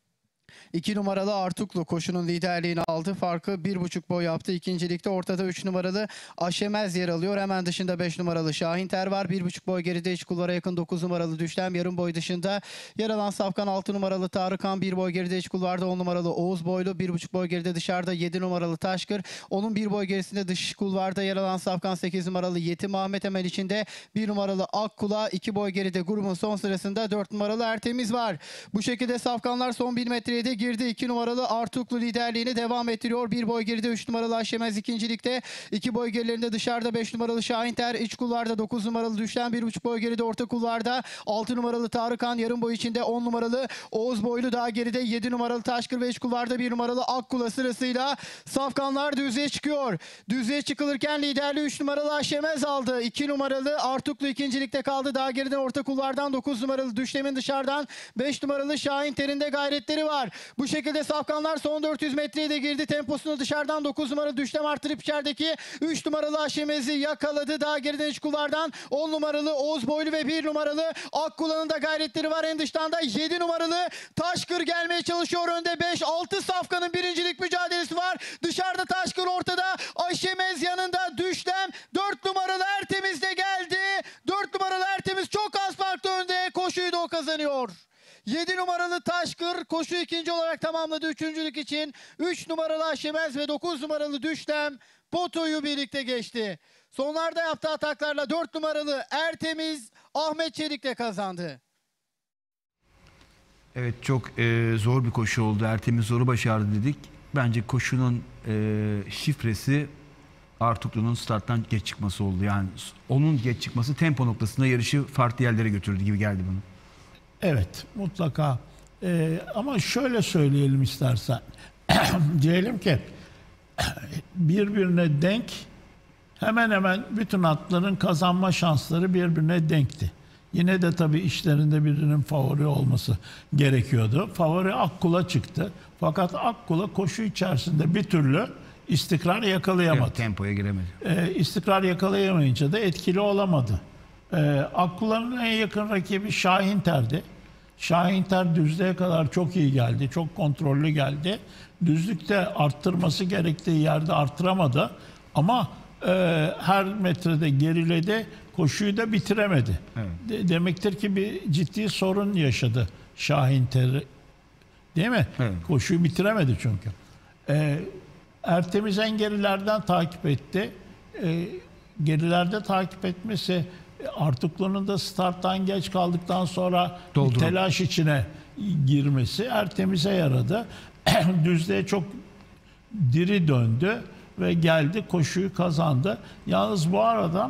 2 numaralı Artuklu koşunun liderliğini aldı. Farkı 1,5 boy yaptı. İkincilikte ortada 3 numaralı Aşemez yer alıyor. Hemen dışında 5 numaralı Şahin Ter var. 1,5 boy geride iç kulvara yakın 9 numaralı Düşlem. Yarım boy dışında yer alan safkan 6 numaralı Tarıkan. 1 boy geride iç kulvarda 10 numaralı Oğuz Boylu. 1,5 boy geride dışarıda 7 numaralı Taşkır. Onun 1 boy gerisinde dış kulvarda yer alan safkan 8 numaralı Yetim Ahmet, hemen içinde 1 numaralı Akkula. 2 boy geride grubun son sırasında 4 numaralı Ertemiz var. Bu şekilde safkanlar son 1000 metreye de girdi. 2 numaralı Artuklu liderliğini devam ettiriyor. 1 boy geride 3 numaralı Aşemez ikincilikte. 2 boy gerilerinde dışarıda 5 numaralı Şahin Ter. İç kulvarda 9 numaralı Düşlen. 1,5 boy geride orta kulvarda 6 numaralı Tarıkan. Yarım boy içinde 10 numaralı Oğuz Boylu. Daha geride 7 numaralı Taşkır ve iç kulvarda 1 numaralı Akkula sırasıyla safkanlar düzlüğe çıkıyor. Düzlüğe çıkılırken liderliği 3 numaralı Aşemez aldı. 2 numaralı Artuklu ikincilikte kaldı. Daha geriden orta kulvardan 9 numaralı Düşlem'in, dışarıdan 5 numaralı Şahin Ter'in de gayretleri var. Bu şekilde safkanlar son 400 metreye de girdi. Temposunu dışarıdan 9 numaralı Düşlem arttırıp içerideki 3 numaralı Aşemez'i yakaladı. Daha geriden iç kulvardan 10 numaralı Oğuz Boylu ve 1 numaralı Akkula'nın da gayretleri var. En dıştan da 7 numaralı Taşkır gelmeye çalışıyor. Önde 5-6 safkanın birincilik mücadelesi var. Dışarıda Taşkır, ortada Aşemez, yanında Düşlem. 4 numaralı Ertemiz de geldi. 4 numaralı Ertemiz çok az farklı önde. Koşuyu da o kazanıyor. 7 numaralı Taşkır koşu ikinci olarak tamamladı üçüncülük için. 3 numaralı Aşemez ve 9 numaralı Düşlem potoyu birlikte geçti. Sonlarda yaptığı ataklarla 4 numaralı Ertemiz Ahmet Çelik'le kazandı. Evet, çok zor bir koşu oldu. Ertemiz zoru başardı dedik. Bence koşunun şifresi Artuklu'nun starttan geç çıkması oldu. Yani onun geç çıkması tempo noktasında yarışı farklı yerlere götürdü gibi geldi bana. Evet, mutlaka. Ama şöyle söyleyelim istersen. Diyelim ki birbirine denk, hemen hemen bütün atların kazanma şansları birbirine denkti. Yine de tabii işlerinde birinin favori olması gerekiyordu. Favori Akkula çıktı. Fakat Akkula koşu içerisinde bir türlü istikrar yakalayamadı. Evet, tempoya giremedi. İstikrar yakalayamayınca da etkili olamadı. Akkula'nın en yakın rakibi Şahin Ter'di. Şahin Ter düzlüğe kadar çok iyi geldi. Çok kontrollü geldi. Düzlükte arttırması gerektiği yerde arttıramadı. Ama her metrede geriledi. Koşuyu da bitiremedi. Evet. Demektir ki bir ciddi sorun yaşadı Şahin Ter. Değil mi? Evet. Koşuyu bitiremedi çünkü. Ertemiz en gerilerden takip etti. Gerilerde takip etmesi Artuklu'nun da starttan geç kaldıktan sonra telaş içine girmesi Ertemiz'e yaradı. Düzlüğe çok diri döndü ve geldi, koşuyu kazandı. Yalnız bu arada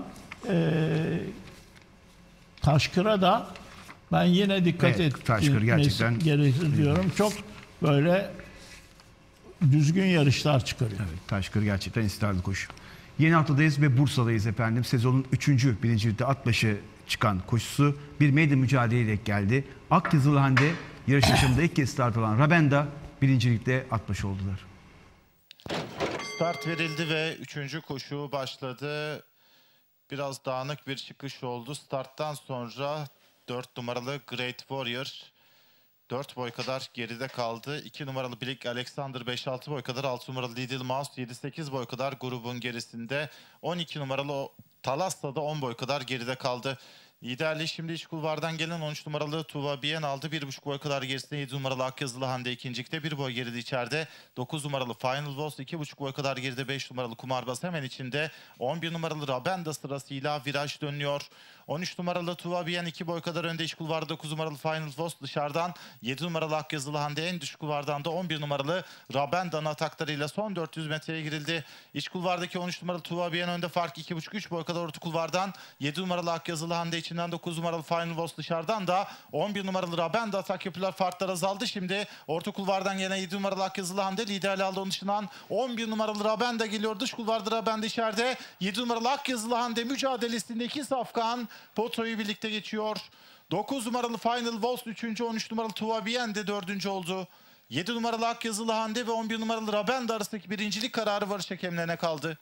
Taşkır'a da ben yine dikkat etmesi gerekir diyorum. Çok böyle düzgün yarışlar çıkarıyor. Evet, Taşkır gerçekten istikrarlı koşu. Yeni haftadayız ve Bursa'dayız efendim. Sezonun 3. birincilikte at başı çıkan koşusu bir meydan mücadeleye denk geldi. Akdizilhan'de yarış yaşamında ilk kez start alan Rabenda birincilikte at başı oldular. Start verildi ve 3. koşu başladı. Biraz dağınık bir çıkış oldu. Starttan sonra 4 numaralı Great Warrior 4 boy kadar geride kaldı. 2 numaralı Black Alexander 5-6 boy kadar. 6 numaralı Little Mouse 7-8 boy kadar grubun gerisinde. 12 numaralı Talassa da 10 boy kadar geride kaldı. Liderliği şimdi iç kulvardan gelen 13 numaralı Tuva Bien aldı. 1,5 boy kadar gerisinde 7 numaralı Akyazılı Hande ikincilikte. 1 boy geride içeride. 9 numaralı Final Waltz 2,5 boy kadar geride. 5 numaralı Kumarbaz hemen içinde. 11 numaralı Rabenda sırasıyla viraj dönüyor. 13 numaralı Tuva Bien 2 boy kadar önde iç kulvarda. 9 numaralı Final Waltz dışarıdan. 7 numaralı Akyazılı Hande en düşük kulvardan da 11 numaralı Rabenda'nın ataklarıyla son 400 metreye girildi. İç kulvardaki 13 numaralı Tuva Bien önde, fark 2,5-3 boy kadar orta kulvardan. 7 numaralı Akyazılı Hande içinden, 9 numaralı Final Waltz dışarıdan da 11 numaralı Rabenda atak yapıyorlar. Farklar azaldı şimdi. Orta kulvardan yine 7 numaralı Akyazılı Hande liderliği aldı, onun dışından 11 numaralı Rabenda geliyor. Dış kulvarda Rabenda içeride. 7 numaralı Akyazılı Hande mücadelesinde iki safkan potoyu birlikte geçiyor. 9 numaralı Final Waltz 3. 13 numaralı Tuva Bien de 4. oldu. 7 numaralı Akyazılı Hande ve 11 numaralı Rabenda arasındaki birincilik kararı varış hakemlerine kaldı.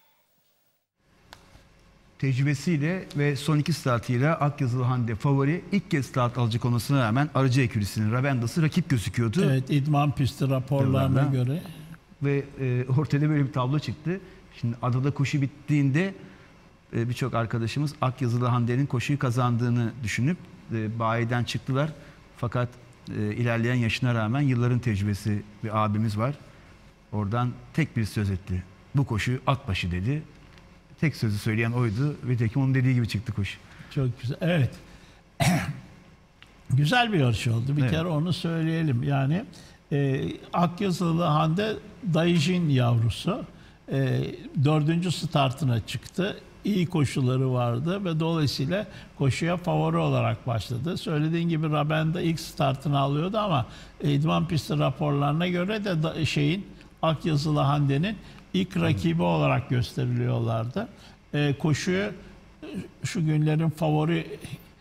Tecrübesiyle ve son 2 startıyla Akyazılı Hande favori. İlk kez start alacak olmasına rağmen aracı ekürisinin Rabenda'sı rakip gözüküyordu. Evet, idman pisti raporlarına Yıllarda. göre. Ve ortada böyle bir tablo çıktı. Şimdi adada koşu bittiğinde birçok arkadaşımız Akyazılı Hande'nin koşuyu kazandığını düşünüp bayiden çıktılar. Fakat ilerleyen yaşına rağmen yılların tecrübesi bir abimiz var. Oradan tek bir söz etti. Bu koşu at başı dedi. Tek sözü söyleyen oydu ve tekim onun dediği gibi çıktı koşu. Çok güzel. Evet. Güzel bir yarış oldu. Bir Evet. kere onu söyleyelim. Yani Akyazılı Hande Daijin yavrusu. 4. startına çıktı. İyi koşuları vardı ve dolayısıyla koşuya favori olarak başladı. Söylediğin gibi Rabenda ilk startını alıyordu ama idman pisti raporlarına göre de Akyazılı Hande'nin ilk rakibi olarak gösteriliyorlardı. Koşuyu şu günlerin favori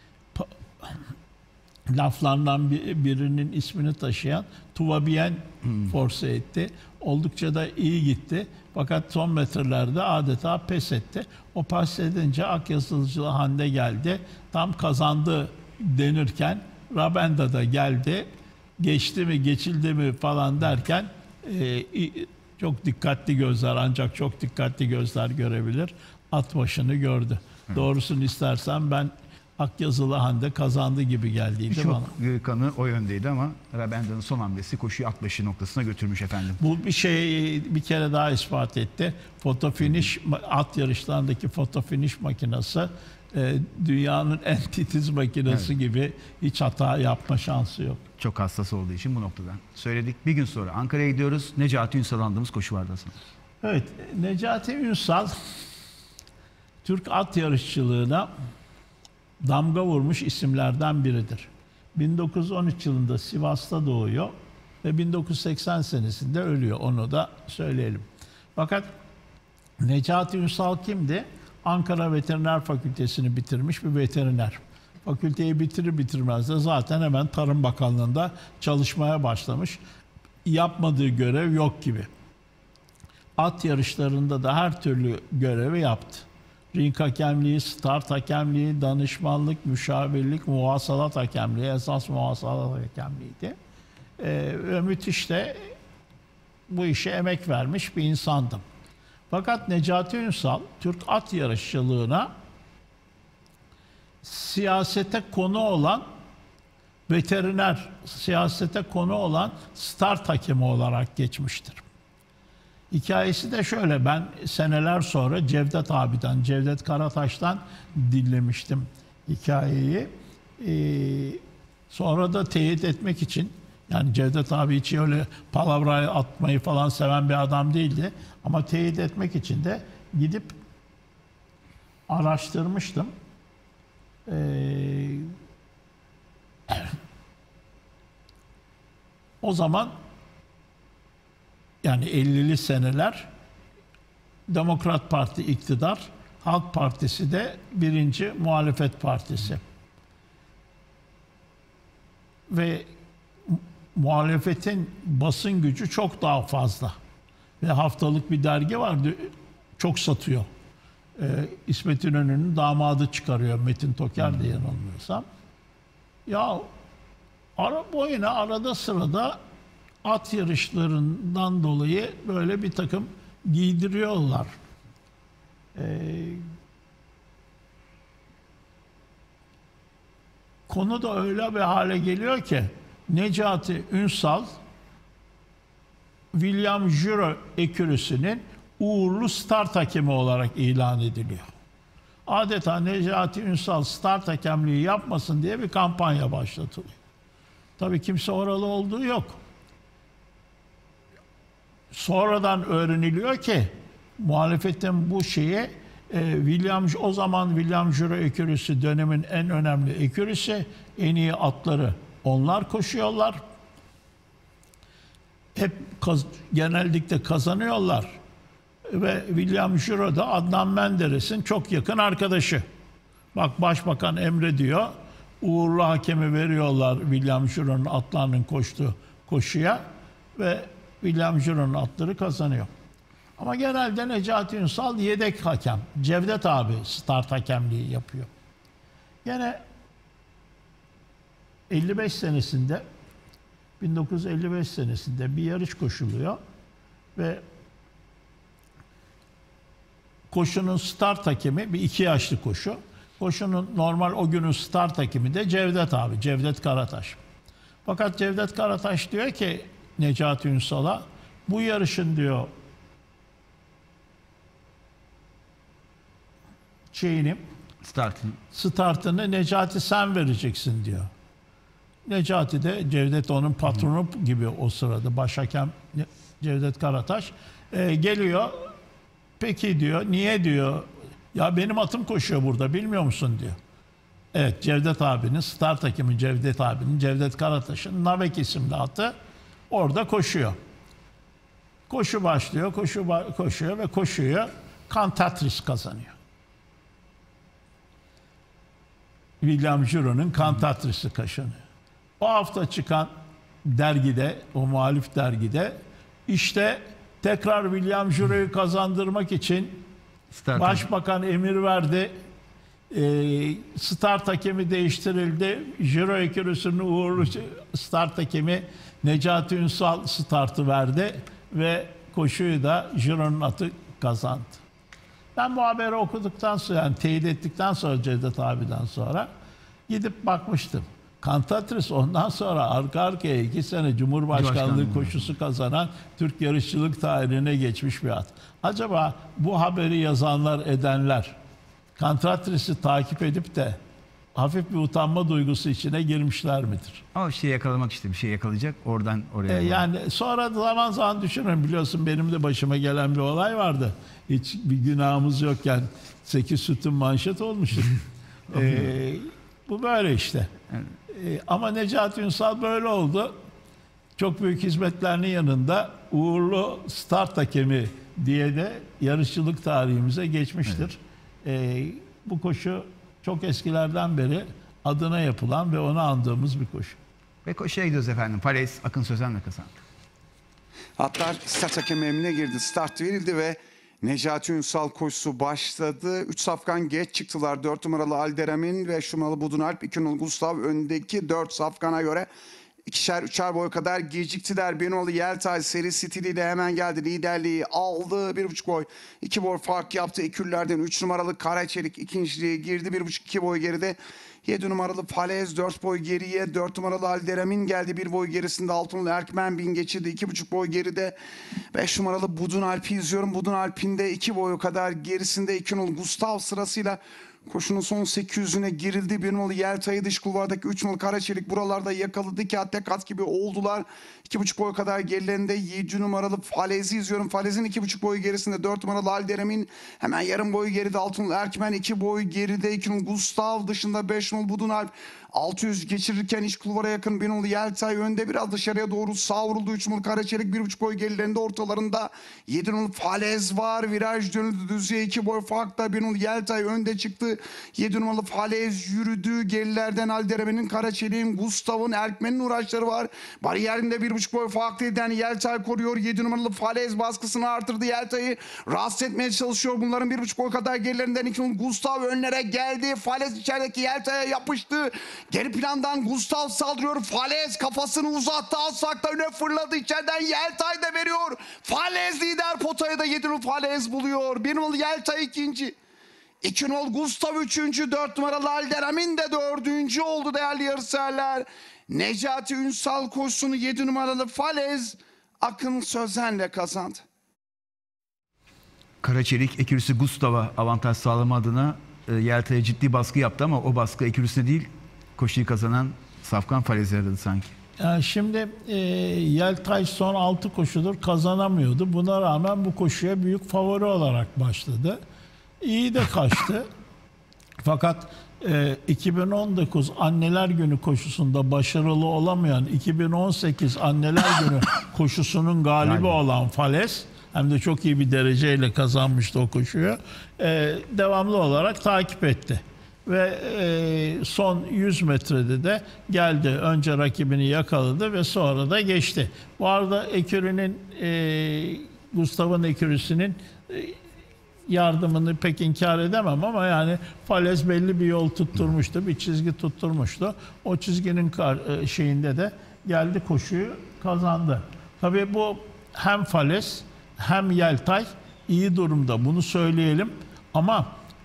laflarından birinin ismini taşıyan Tuva Bien force etti. Oldukça da iyi gitti. Fakat son metrelerde adeta pes etti. O pes edince Akyazılı Hande geldi. Tam kazandı denirken Rabenda da geldi. Geçti mi, geçildi mi falan derken çok dikkatli gözler, ancak çok dikkatli gözler görebilir. At başını gördü. Doğrusunu istersen ben Akyazılı Hande kazandı gibi geldiydi bana. Çok kanı o yöndeydi ama Rabenda'nın son hamlesi koşuyu at başı noktasına götürmüş efendim. Bu bir kere daha ispat etti. Foto finish, at yarışlarındaki foto finish makinesi dünyanın en titiz makinesi gibi hiç hata yapma şansı yok. Çok hassas olduğu için bu noktadan söyledik. Bir gün sonra Ankara'ya gidiyoruz. Necati Ünsal andığımız koşu vardı aslında. Evet, Necati Ünsal Türk at yarışçılığına damga vurmuş isimlerden biridir. 1913 yılında Sivas'ta doğuyor ve 1980 senesinde ölüyor. Onu da söyleyelim. Fakat Necati Ünsal kimdi? Ankara Veteriner Fakültesini bitirmiş bir veteriner. Fakülteyi bitirir bitirmez de zaten hemen Tarım Bakanlığı'nda çalışmaya başlamış. Yapmadığı görev yok gibi. At yarışlarında da her türlü görevi yaptı. Ring hakemliği, start hakemliği, danışmanlık, müşavirlik, muhasalat hakemliği, esas muhasalat hakemliğiydi. Ve müthiş de bu işe emek vermiş bir insandım. Fakat Necati Ünsal, Türk at yarışçılığına siyasete konu olan veteriner, siyasete konu olan start hakemi olarak geçmiştir. Hikayesi de şöyle, ben seneler sonra Cevdet abiden, Cevdet Karataş'tan dinlemiştim hikayeyi. Sonra da teyit etmek için, yani Cevdet abi hiç öyle palavrayı atmayı falan seven bir adam değildi. Ama teyit etmek için de gidip araştırmıştım. O zaman yani 50'li seneler Demokrat Parti iktidar, Halk Partisi de birinci muhalefet partisi. Ve muhalefetin basın gücü çok daha fazla. Ve haftalık bir dergi vardı, çok satıyor. İsmet İnönü'nün damadı çıkarıyor, Metin Toker diye yanılmıyorsam. Ya boyuna arada sırada at yarışlarından dolayı böyle bir takım giydiriyorlar. konu da öyle bir hale geliyor ki Necati Ünsal William Juro ekürüsünün uğurlu start hakemi olarak ilan ediliyor. Adeta Necati Ünsal start hakemliği yapmasın diye bir kampanya başlatılıyor. Tabii kimse oralı olduğu yok. Sonradan öğreniliyor ki muhalefetin bu şeyi o zaman William Juro ekürüsü dönemin en önemli ekürüsü, en iyi atları onlar koşuyorlar. Hep genellikle kazanıyorlar. Ve William Juro da Adnan Menderes'in çok yakın arkadaşı. Bak başbakan emrediyor. Uğurlu hakemi veriyorlar William Juro'nun atlarının koştuğu koşuya ve William Juro'nun atları kazanıyor. Ama genelde Necati Ünsal yedek hakem. Cevdet abi start hakemliği yapıyor. Gene 1955 senesinde bir yarış koşuluyor ve koşunun start hakemi bir 2 yaşlı koşu. Koşunun normal o günün start hakemi de Cevdet abi, Cevdet Karataş. Fakat Cevdet Karataş diyor ki Necati Ünsal'a bu yarışın diyor startını Necati sen vereceksin diyor. Necati de Cevdet onun patronu gibi o sırada başhakem Cevdet Karataş geliyor. Peki diyor. Niye diyor? Ya benim atım koşuyor burada bilmiyor musun diyor. Evet Cevdet abinin start hakemi Cevdet Karataş'ın Navek isimli atı orada koşuyor. Koşu başlıyor. Koşuyor ve koşuyor. Cantatris kazanıyor. William Juro'nun Cantatris'i kazanıyor. O hafta çıkan dergide, o muhalif dergide işte tekrar William Juro'yu kazandırmak için başbakan emir verdi. Start hakemi değiştirildi. Juro ekürüsünün uğurlu start hakemi Necati Ünsal startı verdi ve koşuyu da Juro'nun atı kazandı. Ben bu haberi okuduktan sonra, yani teyit ettikten sonra Cevdet abiden sonra gidip bakmıştım. Cantatris ondan sonra arka arkaya 2 sene Cumhurbaşkanlığı koşusu kazanan Türk yarışçılık tarihine geçmiş bir at. Acaba bu haberi yazanlar, edenler Cantatris'i takip edip de hafif bir utanma duygusu içine girmişler midir? Ama bir şey yakalamak işte, bir şey yakalayacak, oradan oraya. Yani sonra zaman zaman düşünün, biliyorsun benim de başıma gelen bir olay vardı. Hiç bir günahımız yokken 8 sütun manşet olmuştu. Bu böyle işte. Evet. Ama Necati Ünsal böyle oldu. Çok büyük hizmetlerinin yanında uğurlu start hakemi diye de yarışçılık tarihimize geçmiştir. Evet. Bu koşu çok eskilerden beri adına yapılan ve onu andığımız bir koşu. Ve koşuya gidiyoruz efendim. Fales Akın Sözen'le kazandı. Atlar start hakemi emrine girdi. Start verildi ve Necati Ünsal koşusu başladı. 3 safkan geç çıktılar. 4 numaralı Alderemin ve 5 numaralı Budunalp, 2 numaralı Gustav öndeki 4 safkana göre 2'şer 3'er boy kadar geciktiler. 1 numaralı Yeltay seri stiliyle hemen geldi. Liderliği aldı. 1,5 boy. 2 boy fark yaptı. Ekürlerden 3 numaralı Karaçelik ikinciliğe girdi. 1,5-2 boy geride. 7 numaralı Falez 4 boy geriye. 4 numaralı Alderemin geldi 1 boy gerisinde. 6 numaralı Erkmen Bin geçirdi 2,5 boy geride. 5 numaralı Budun Alp'i izliyorum. Budun Alp'in de 2 boyu kadar gerisinde. 2 numaralı Gustav sırasıyla koşunun son 800'üne girildi. 1 numaralı Yeltay'ı dış kulvardaki 3 numaralı Karaçelik buralarda yakaladı ki tek gibi oldular. 2,5 boy kadar gerilerinde 7 numaralı Falez'i izliyorum. Falez'in 2,5 boyu gerisinde 4 numaralı Alderem'in hemen yarım boyu geride. 6 numaralı Erkmen 2 boy geride. 2 numaralı Gustav dışında 5 numaralı Budunalp 600 geçirirken iç kulvara yakın 1 numaralı Yeltay önde, biraz dışarıya doğru savruldu. 3 numaralı Karaçelik 1,5 boy gerilerinde, ortalarında 7 numaralı Falez var. Viraj dönüldü düzlüğe 2 boy farkla 1 numaralı Yeltay önde çıktı. 7 numaralı Falez yürüdü. Gerilerden Alderemen'in, Karaçelik'in, Gustav'ın, Erkmen'in uğraşları var. Bariyerinde 1,5 boy farklıydı. Yeltay koruyor. 7 numaralı Falez baskısını artırdı. Yeltay'ı rahatsız etmeye çalışıyor. Bunların 1,5 boy kadar gerilerinden 2 numaralı Gustav önlere geldi. Falez içerideki Yeltay'a yapıştı. Geri plandan Gustav saldırıyor. Falez kafasını uzattı. Alsak'ta öne fırladı. İçeriden Yeltay da veriyor. Falez lider, potaya da 7 numaralı Falez buluyor. 1 numaralı Yeltay ikinci. 2 nol Gustav 3. 4 numaralı Alderamin de 4. oldu değerli yarışseverler. Necati Ünsal koşusunu 7 numaralı Falez Akın Sözen'le kazandı. Karaçelik Ekürüsü Gustav'a avantaj sağlama adına Yelta'ya ciddi baskı yaptı ama o baskı Ekürüsü'ne değil koşuyu kazanan Safkan Falez'e yaradı sanki. Yani şimdi Yeltay son 6 koşudur kazanamıyordu. Buna rağmen bu koşuya büyük favori olarak başladı. İyi de kaçtı. Fakat 2019 Anneler Günü koşusunda başarılı olamayan 2018 Anneler Günü koşusunun galibi olan Falez, hem de çok iyi bir dereceyle kazanmıştı o koşuyu, devamlı olarak takip etti. Ve son 100 metrede de geldi. Önce rakibini yakaladı ve sonra da geçti. Bu arada Ekürü'nün, Gustav'ın Ekürüsü'nün yardımını pek inkar edemem ama yani Falez belli bir yol tutturmuştu, bir çizgi tutturmuştu. O çizginin şeyinde de geldi, koşuyu kazandı. Tabii bu hem Falez hem Yeltay iyi durumda, bunu söyleyelim. Ama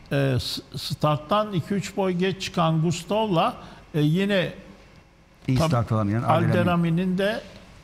starttan 2-3 boy geç çıkan Gustav'la yine İyi start alamayan Alderamin'in de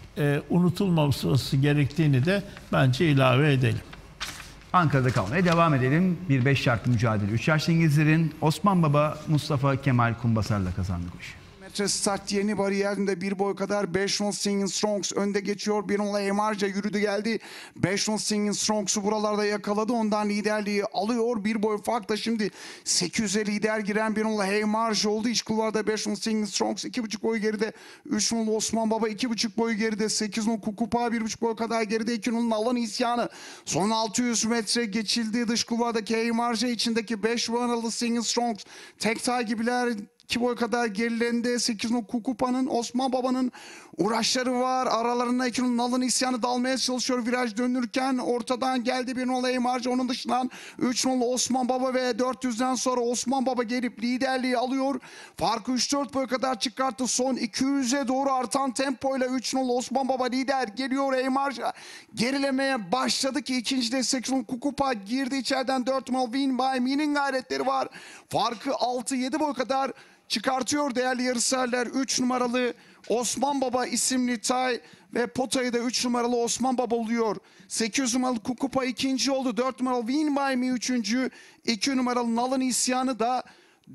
unutulmaması gerektiğini de bence ilave edelim. Ankara'da kalmaya devam edelim. Bir 5 şartlı mücadele. 3 yaşlı İngilizlerin Osman Baba Mustafa Kemal Kumbasar'la kazandı koşu. Metre start yeni bariyerinde 1 boy kadar 5 nol Singing Strongs önde geçiyor. 1 nol Emarca yürüdü geldi. 5 nol Singing Strongs'u buralarda yakaladı. Ondan liderliği alıyor. 1 boy farkla şimdi 800'e lider giren 1 nol Emarca oldu. İç kulvarda 5 nol Singing Strongs 2,5 boy geride. 3 nol Osman Baba 2,5 boy geride. 8 nol Kukupa 1,5 boy kadar geride. 2 nol Alan İsyanı. Son 600 metre geçildi. Dış kulvardaki Emarca içindeki 5 numaralı Singing Strongs. Tekta gibiler 2 boy kadar gerilerinde. 8 nol Kukupa'nın, Osman Baba'nın uğraşları var. Aralarına 2 nol Nalın İsyanı dalmaya çalışıyor. Viraj dönürken ortadan geldi 1 nol Emarca. Onun dışından 3 nol Osman Baba ve 400'den sonra Osman Baba gelip liderliği alıyor. Farkı 3-4 boy kadar çıkarttı. Son 200'e doğru artan tempoyla 3 nol Osman Baba lider geliyor. Emarca gerilemeye başladı ki ikincide 8 nol Kukupa girdi içeriden. 4 nol Win by Me'nin gayretleri var. Farkı 6-7 boy kadar çıkartıyor değerli yarışseverler. 3 numaralı Osman Baba isimli Tay ve potayı da 3 numaralı Osman Baba oluyor. 8 numaralı Kukupa ikinci oldu. 4 numaralı Win by Me üçüncü. 2 numaralı Nalın İsyanı da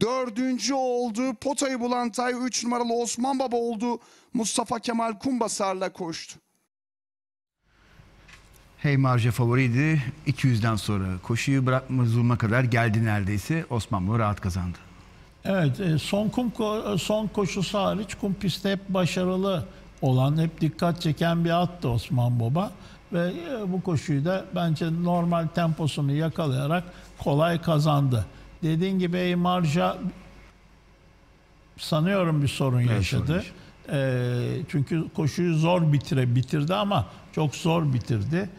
4. oldu. Potayı bulan Tay 3 numaralı Osman Baba oldu. Mustafa Kemal Kumbasar'la koştu. Heymarca favoriydi. 200'den sonra koşuyu bırakma zulma kadar geldi neredeyse. Osman Baba rahat kazandı. Evet, son koşusu hariç kum pistte hep başarılı olan, hep dikkat çeken bir attı Osman Baba. Ve bu koşuyu da bence normal temposunu yakalayarak kolay kazandı. Dediğin gibi Eymarca sanıyorum bir sorun yaşadı. Çünkü koşuyu zor bitirdi ama çok zor bitirdi.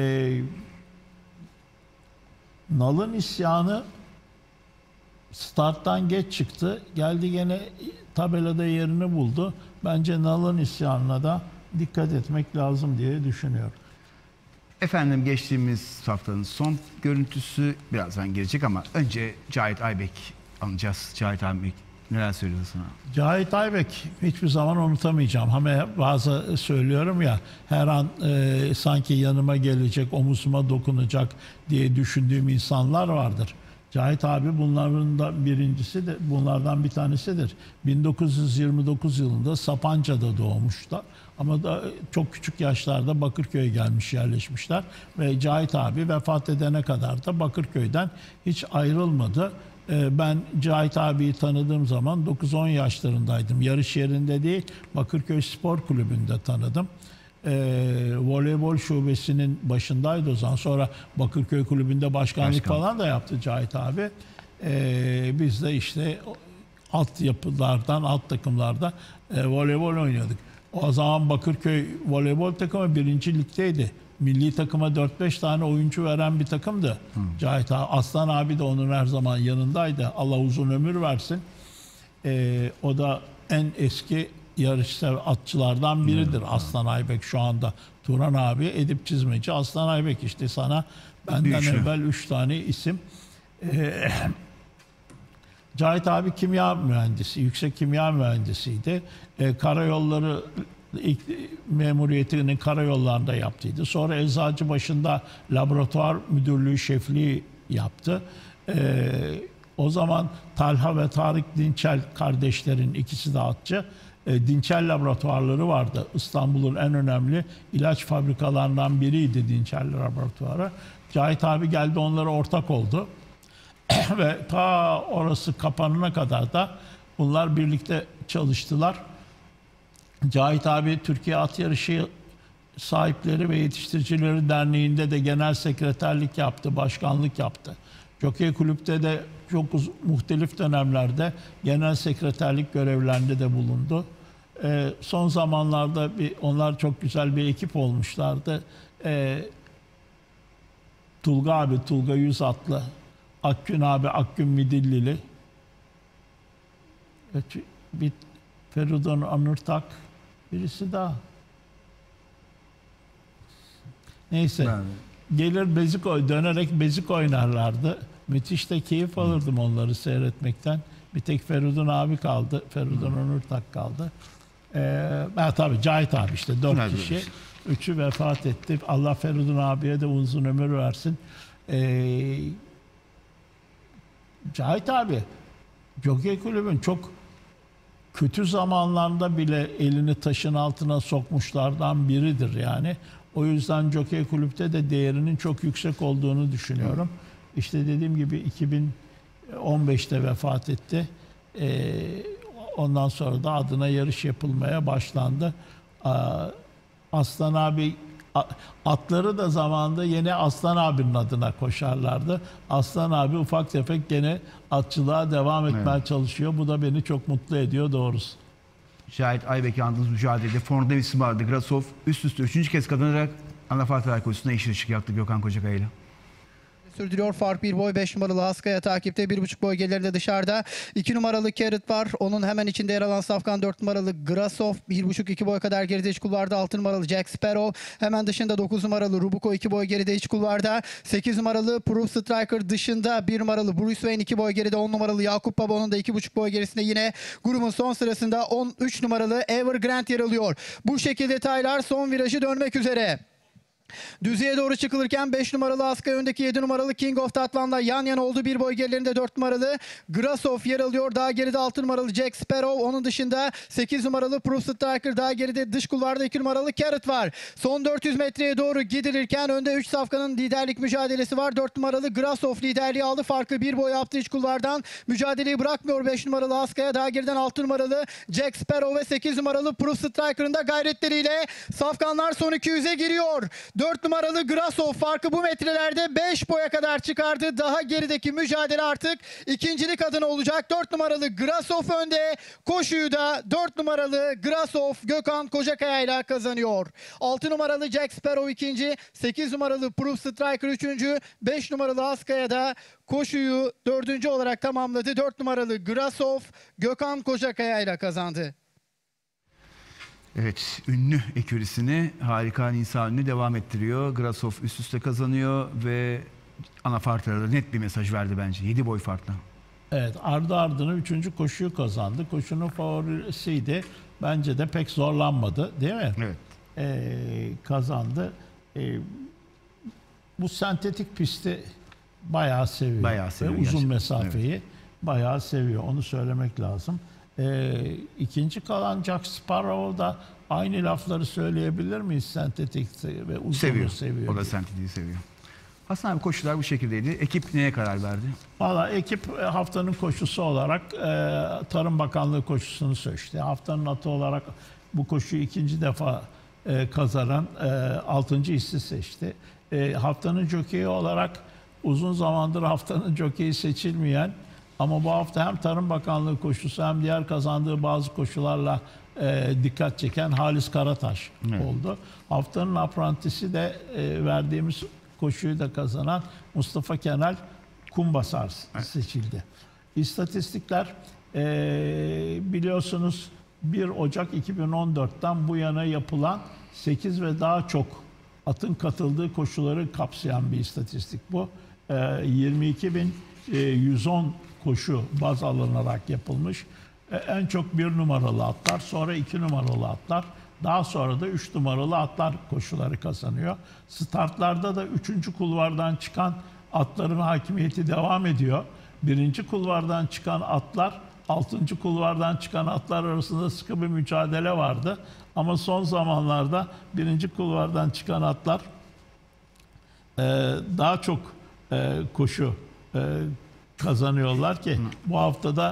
Nalın İsyanı starttan geç çıktı. Geldi gene tabelada yerini buldu. Bence Nalın İsyanı'na da dikkat etmek lazım diye düşünüyorum. Efendim geçtiğimiz haftanın son görüntüsü birazdan gelecek ama önce Cahit Aybek alacağız. Cahit Aybek neler söylüyorsun sana? Cahit Aybek hiçbir zaman unutamayacağım. Ama bazı söylüyorum ya, her an sanki yanıma gelecek, omuzuma dokunacak diye düşündüğüm insanlar vardır. Cahit abi bunlardan bir tanesidir. 1929 yılında Sapanca'da doğmuşlar. Ama da çok küçük yaşlarda Bakırköy'e gelmiş, yerleşmişler. Ve Cahit abi vefat edene kadar da Bakırköy'den hiç ayrılmadı. Ben Cahit abiyi tanıdığım zaman 9-10 yaşlarındaydım. Yarış yerinde değil, Bakırköy Spor Kulübü'nde tanıdım. Voleybol şubesinin başındaydı o zaman. Sonra Bakırköy Kulübü'nde başkanlık falan da yaptı Cahit abi. Biz de işte alt yapılardan, alt takımlarda voleybol oynuyorduk. O zaman Bakırköy voleybol takımı 1. ligdeydi. Milli takıma 4-5 tane oyuncu veren bir takımdı. Cahit abi, Aslan abi de onun her zaman yanındaydı. Allah uzun ömür versin. O da en eski yarış atçılardan biridir. Aslan Aybek şu anda. Turan abi, Edip Çizmeci, Aslan Aybek, işte sana benden evvel 3 tane isim. Cahit abi kimya mühendisi, yüksek kimya mühendisiydi. Karayolları ilk memuriyetini karayollarında yaptıydı. Sonra Eczacıbaşı'nda laboratuvar müdürlüğü şefliği yaptı. O zaman Talha ve Tarık Dinçel kardeşlerin, ikisi de atçı. Dinçel laboratuvarları vardı. İstanbul'un en önemli ilaç fabrikalarından biriydi Dinçel laboratuvarı. Cahit abi geldi, onlara ortak oldu. Ve ta orası kapanana kadar da bunlar birlikte çalıştılar. Cahit abi Türkiye At Yarışı Sahipleri ve Yetiştiricileri Derneği'nde de genel sekreterlik yaptı, başkanlık yaptı. Jokey Kulüp'te de çok muhtelif dönemlerde genel sekreterlik görevlerinde de bulundu. Son zamanlarda onlar çok güzel bir ekip olmuşlardı. Tulga abi, Tulga Yüzatlı, Akgün abi, Akgün Midillili, bir Feridun Anırtak, birisi daha. Neyse. Gelir dönerek bezik oynarlardı. Müthiş de keyif alırdım onları seyretmekten. Bir tek Feridun abi kaldı. Feridun Anırtak kaldı. Tabii Cahit abi işte 4 kişi. 3'ü vefat etti. Allah Feridun abiye de uzun ömür versin. Cahit abi Jokey Kulübü'nün çok kötü zamanlarda bile elini taşın altına sokmuşlardan biridir yani. O yüzden Jokey Kulüp'te de değerinin çok yüksek olduğunu düşünüyorum. İşte dediğim gibi 2015'te vefat etti. Ondan sonra da adına yarış yapılmaya başlandı. Aslan abi, atları da zamanında yine Aslan abinin adına koşarlardı. Aslan abi ufak tefek gene atçılığa devam etmeye çalışıyor. Bu da beni çok mutlu ediyor doğrusu. Şahit Aybek yalnız mücadelede formda bir isim vardı. Grasov üst üste 3. kez kazanarak Anafartalar koşusunda yeşil ışık yaktı Gökhan Kocakaya ile. Sürdürüyor. Fark 1 boy, 5 numaralı Haskaya takipte. 1,5 boy gerilerinde dışarıda. 2 numaralı Carrot var. Onun hemen içinde yer alan safkan 4 numaralı Grasov. 1,5-2 boy kadar geride iç kulvarda. 6 numaralı Jack Sparrow. Hemen dışında 9 numaralı Rubuko 2 boy geride iç kulvarda. 8 numaralı Proof Striker dışında. 1 numaralı Bruce Wayne 2 boy geride. 10 numaralı Yakup Baba onun da 2,5 boy gerisinde yine grubun son sırasında 13 numaralı Evergrande yer alıyor. Bu şekilde detaylar son virajı dönmek üzere. Düzeye doğru çıkılırken 5 numaralı Askay öndeki 7 numaralı King of Tatvan'la yan yana oldu. Bir boy gerilerinde 4 numaralı Grasov yer alıyor. Daha geride 6 numaralı Jack Sparrow. Onun dışında 8 numaralı Proof Striker. Daha geride dış kulvarda 2 numaralı Carrot var. Son 400 metreye doğru gidilirken önde 3 safkanın liderlik mücadelesi var. 4 numaralı Grasov liderliği aldı. Farkı bir boy yaptı iç kulvardan. Mücadeleyi bırakmıyor 5 numaralı Askay'a. Daha geriden 6 numaralı Jack Sparrow ve 8 numaralı Proof Striker'ın da gayretleriyle safkanlar son 200'e giriyor. 4 numaralı Grasov farkı bu metrelerde 5 boya kadar çıkardı. Daha gerideki mücadele artık ikincilik adına olacak. 4 numaralı Grasov önde. Koşuyu da 4 numaralı Grasov Gökhan Kocakaya ile kazanıyor. 6 numaralı Jack Sparrow ikinci. 8 numaralı Proof Striker üçüncü. 5 numaralı Askaya da koşuyu dördüncü olarak tamamladı. 4 numaralı Grasov Gökhan Kocakaya ile kazandı. Evet, ünlü ekürisini harika Nisa ünlü devam ettiriyor. Grasov üst üste kazanıyor ve Anafartalara net bir mesaj verdi bence. 7 boy farklı. Evet, ardı ardına 3. koşuyu kazandı. Koşunun favorisiydi. Bence de pek zorlanmadı, değil mi? Evet. Kazandı. Bu sentetik pisti bayağı seviyor. Bayağı seviyor ve uzun gerçekten. mesafeyi bayağı seviyor. Onu söylemek lazım. İkinci kalan Jack Sparrow da aynı lafları söyleyebilir miyiz? Sentetik ve uzunu seviyor. O da sentetiği seviyor. Hasan abi koşular bu şekildeydi. Ekip neye karar verdi? Valla ekip haftanın koşusu olarak Tarım Bakanlığı koşusunu seçti. Haftanın atı olarak bu koşuyu ikinci defa kazanan 6. hissi seçti. Haftanın jokeyi olarak uzun zamandır haftanın jokeyi seçilmeyen ama bu hafta hem Tarım Bakanlığı koşusu hem diğer kazandığı bazı koşularla dikkat çeken Halis Karataş oldu. Haftanın aprantisi de verdiğimiz koşuyu da kazanan Mustafa Kemal Kumbasar seçildi. İstatistikler biliyorsunuz 1 Ocak 2014'ten bu yana yapılan 8 ve daha çok atın katıldığı koşuları kapsayan bir istatistik bu. 22.000 110 koşu baz alınarak yapılmış. En çok 1 numaralı atlar, sonra 2 numaralı atlar, daha sonra da 3 numaralı atlar koşuları kazanıyor. Startlarda da 3. kulvardan çıkan atların hakimiyeti devam ediyor. 1. kulvardan çıkan atlar, 6. kulvardan çıkan atlar arasında sıkı bir mücadele vardı. Ama son zamanlarda 1. kulvardan çıkan atlar daha çok koşu kazanıyorlar ki bu haftada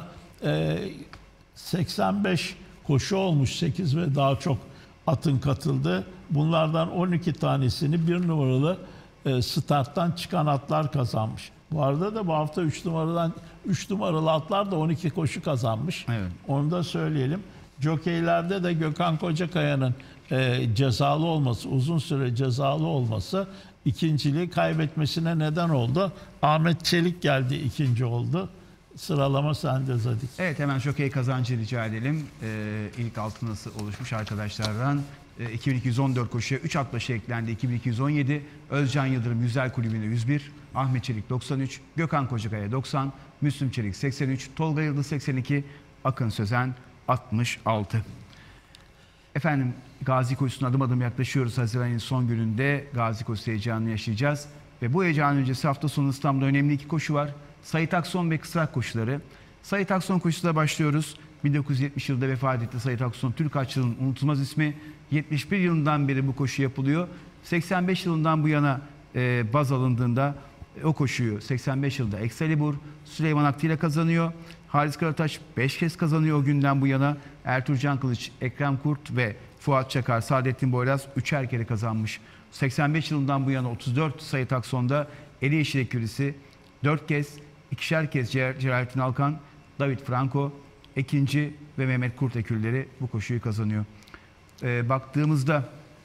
85 koşu olmuş, 8 ve daha çok atın katıldığı. Bunlardan 12 tanesini 1 numaralı starttan çıkan atlar kazanmış. Bu arada da bu hafta 3 numaralı atlar da 12 koşu kazanmış. Evet. Onu da söyleyelim. Jokeylerde de Gökhan Kocakaya'nın cezalı olması, uzun süre cezalı olması ikinciliği kaybetmesine neden oldu. Ahmet Çelik geldi, ikinci oldu. Sıralama sende Zadik. Evet, hemen jokey kazancı rica edelim. İlk altınası oluşmuş arkadaşlardan. 2214 koşuya 3 at başı eklendi. 2217. Özcan Yıldırım Yüzel Kulübü'nde 101. Ahmet Çelik 93. Gökhan Kocakaya 90. Müslüm Çelik 83. Tolga Yıldız 82. Akın Sözen 66. Efendim, Gazi koşusuna adım adım yaklaşıyoruz. Haziran ayının son gününde Gazi koşusu heyecanını yaşayacağız. Ve bu heyecan öncesi hafta sonu İstanbul'da önemli 2 koşu var. Sayit Akson ve Kısrak koşuları. Sayit Akson koşusuyla başlıyoruz. 1970 yılında vefat etti Sayit Akson. Türk atçılığının unutulmaz ismi. 71 yılından beri bu koşu yapılıyor. 85 yılından bu yana baz alındığında o koşuyu 85 yılda Excalibur, Süleyman Akti ile kazanıyor. Halis Karataş 5 kez kazanıyor o günden bu yana. Ertuğrul Kılıç, Ekrem Kurt ve Fuat Çakar, Saadettin Boyraz 3'er kere kazanmış. 85 yılından bu yana 34 Sayit Akson'da Eli Yeşil Ekürisi 4 kez, 2'şer kez Celalettin Alkan, David Franco, Ekinci ve Mehmet Kurt ekürleri bu koşuyu kazanıyor. Baktığımızda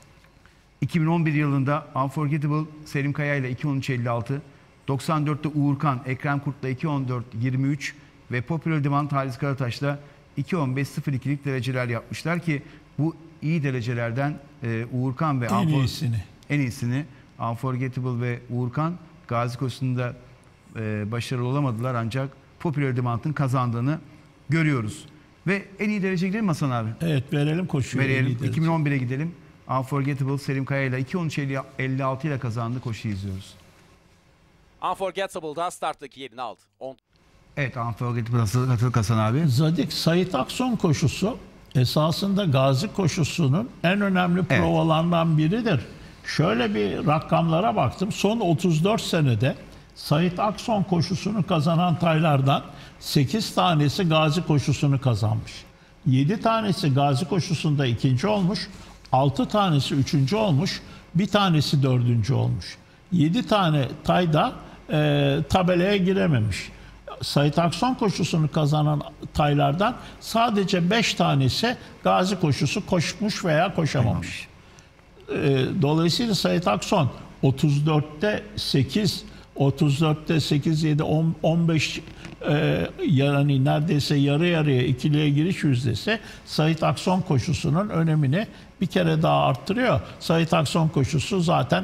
2011 yılında Unforgettable Selim Kaya ile 2.13.56, 94'te Uğurkan, Ekrem Kurt'la 2.14.23 ve Popular Demand Halis Karataş'la 2.15.02'lik dereceler yapmışlar ki bu iyi derecelerden Uğurkan ve en iyisini Unforgettable ve Uğurkan Gazi koşusunda başarılı olamadılar, ancak Popular Demand'ın kazandığını görüyoruz. Ve en iyi derece gidelim Hasan abi. Evet, verelim koşuyu. Verelim. 2011'e gidelim. Unforgettable Selim Kaya ile 2.13.56 ile kazandı koşuyu izliyoruz. Unforgettable'da starttaki yerini aldı. Evet, Unforgettable nasıl Hasan abi? Zadik, Sayit Akson koşusu esasında Gazi koşusunun en önemli provalarından biridir. Şöyle bir rakamlara baktım. Son 34 senede Sayit Akson koşusunu kazanan taylardan 8 tanesi Gazi koşusunu kazanmış. 7 tanesi Gazi koşusunda ikinci olmuş. 6 tanesi üçüncü olmuş. Bir tanesi dördüncü olmuş. 7 tane tayda tabelaya girememiş. Sayit Akson koşusunu kazanan taylardan sadece 5 tanesi Gazi koşusu koşmuş veya koşamamış. Dolayısıyla Sayit Akson 34'te 8, 34'te 8, 7, 15 yani neredeyse yarı yarıya ikiliye giriş yüzdesi Sayit Akson koşusunun önemini bir kere daha arttırıyor. Sayit Akson koşusu zaten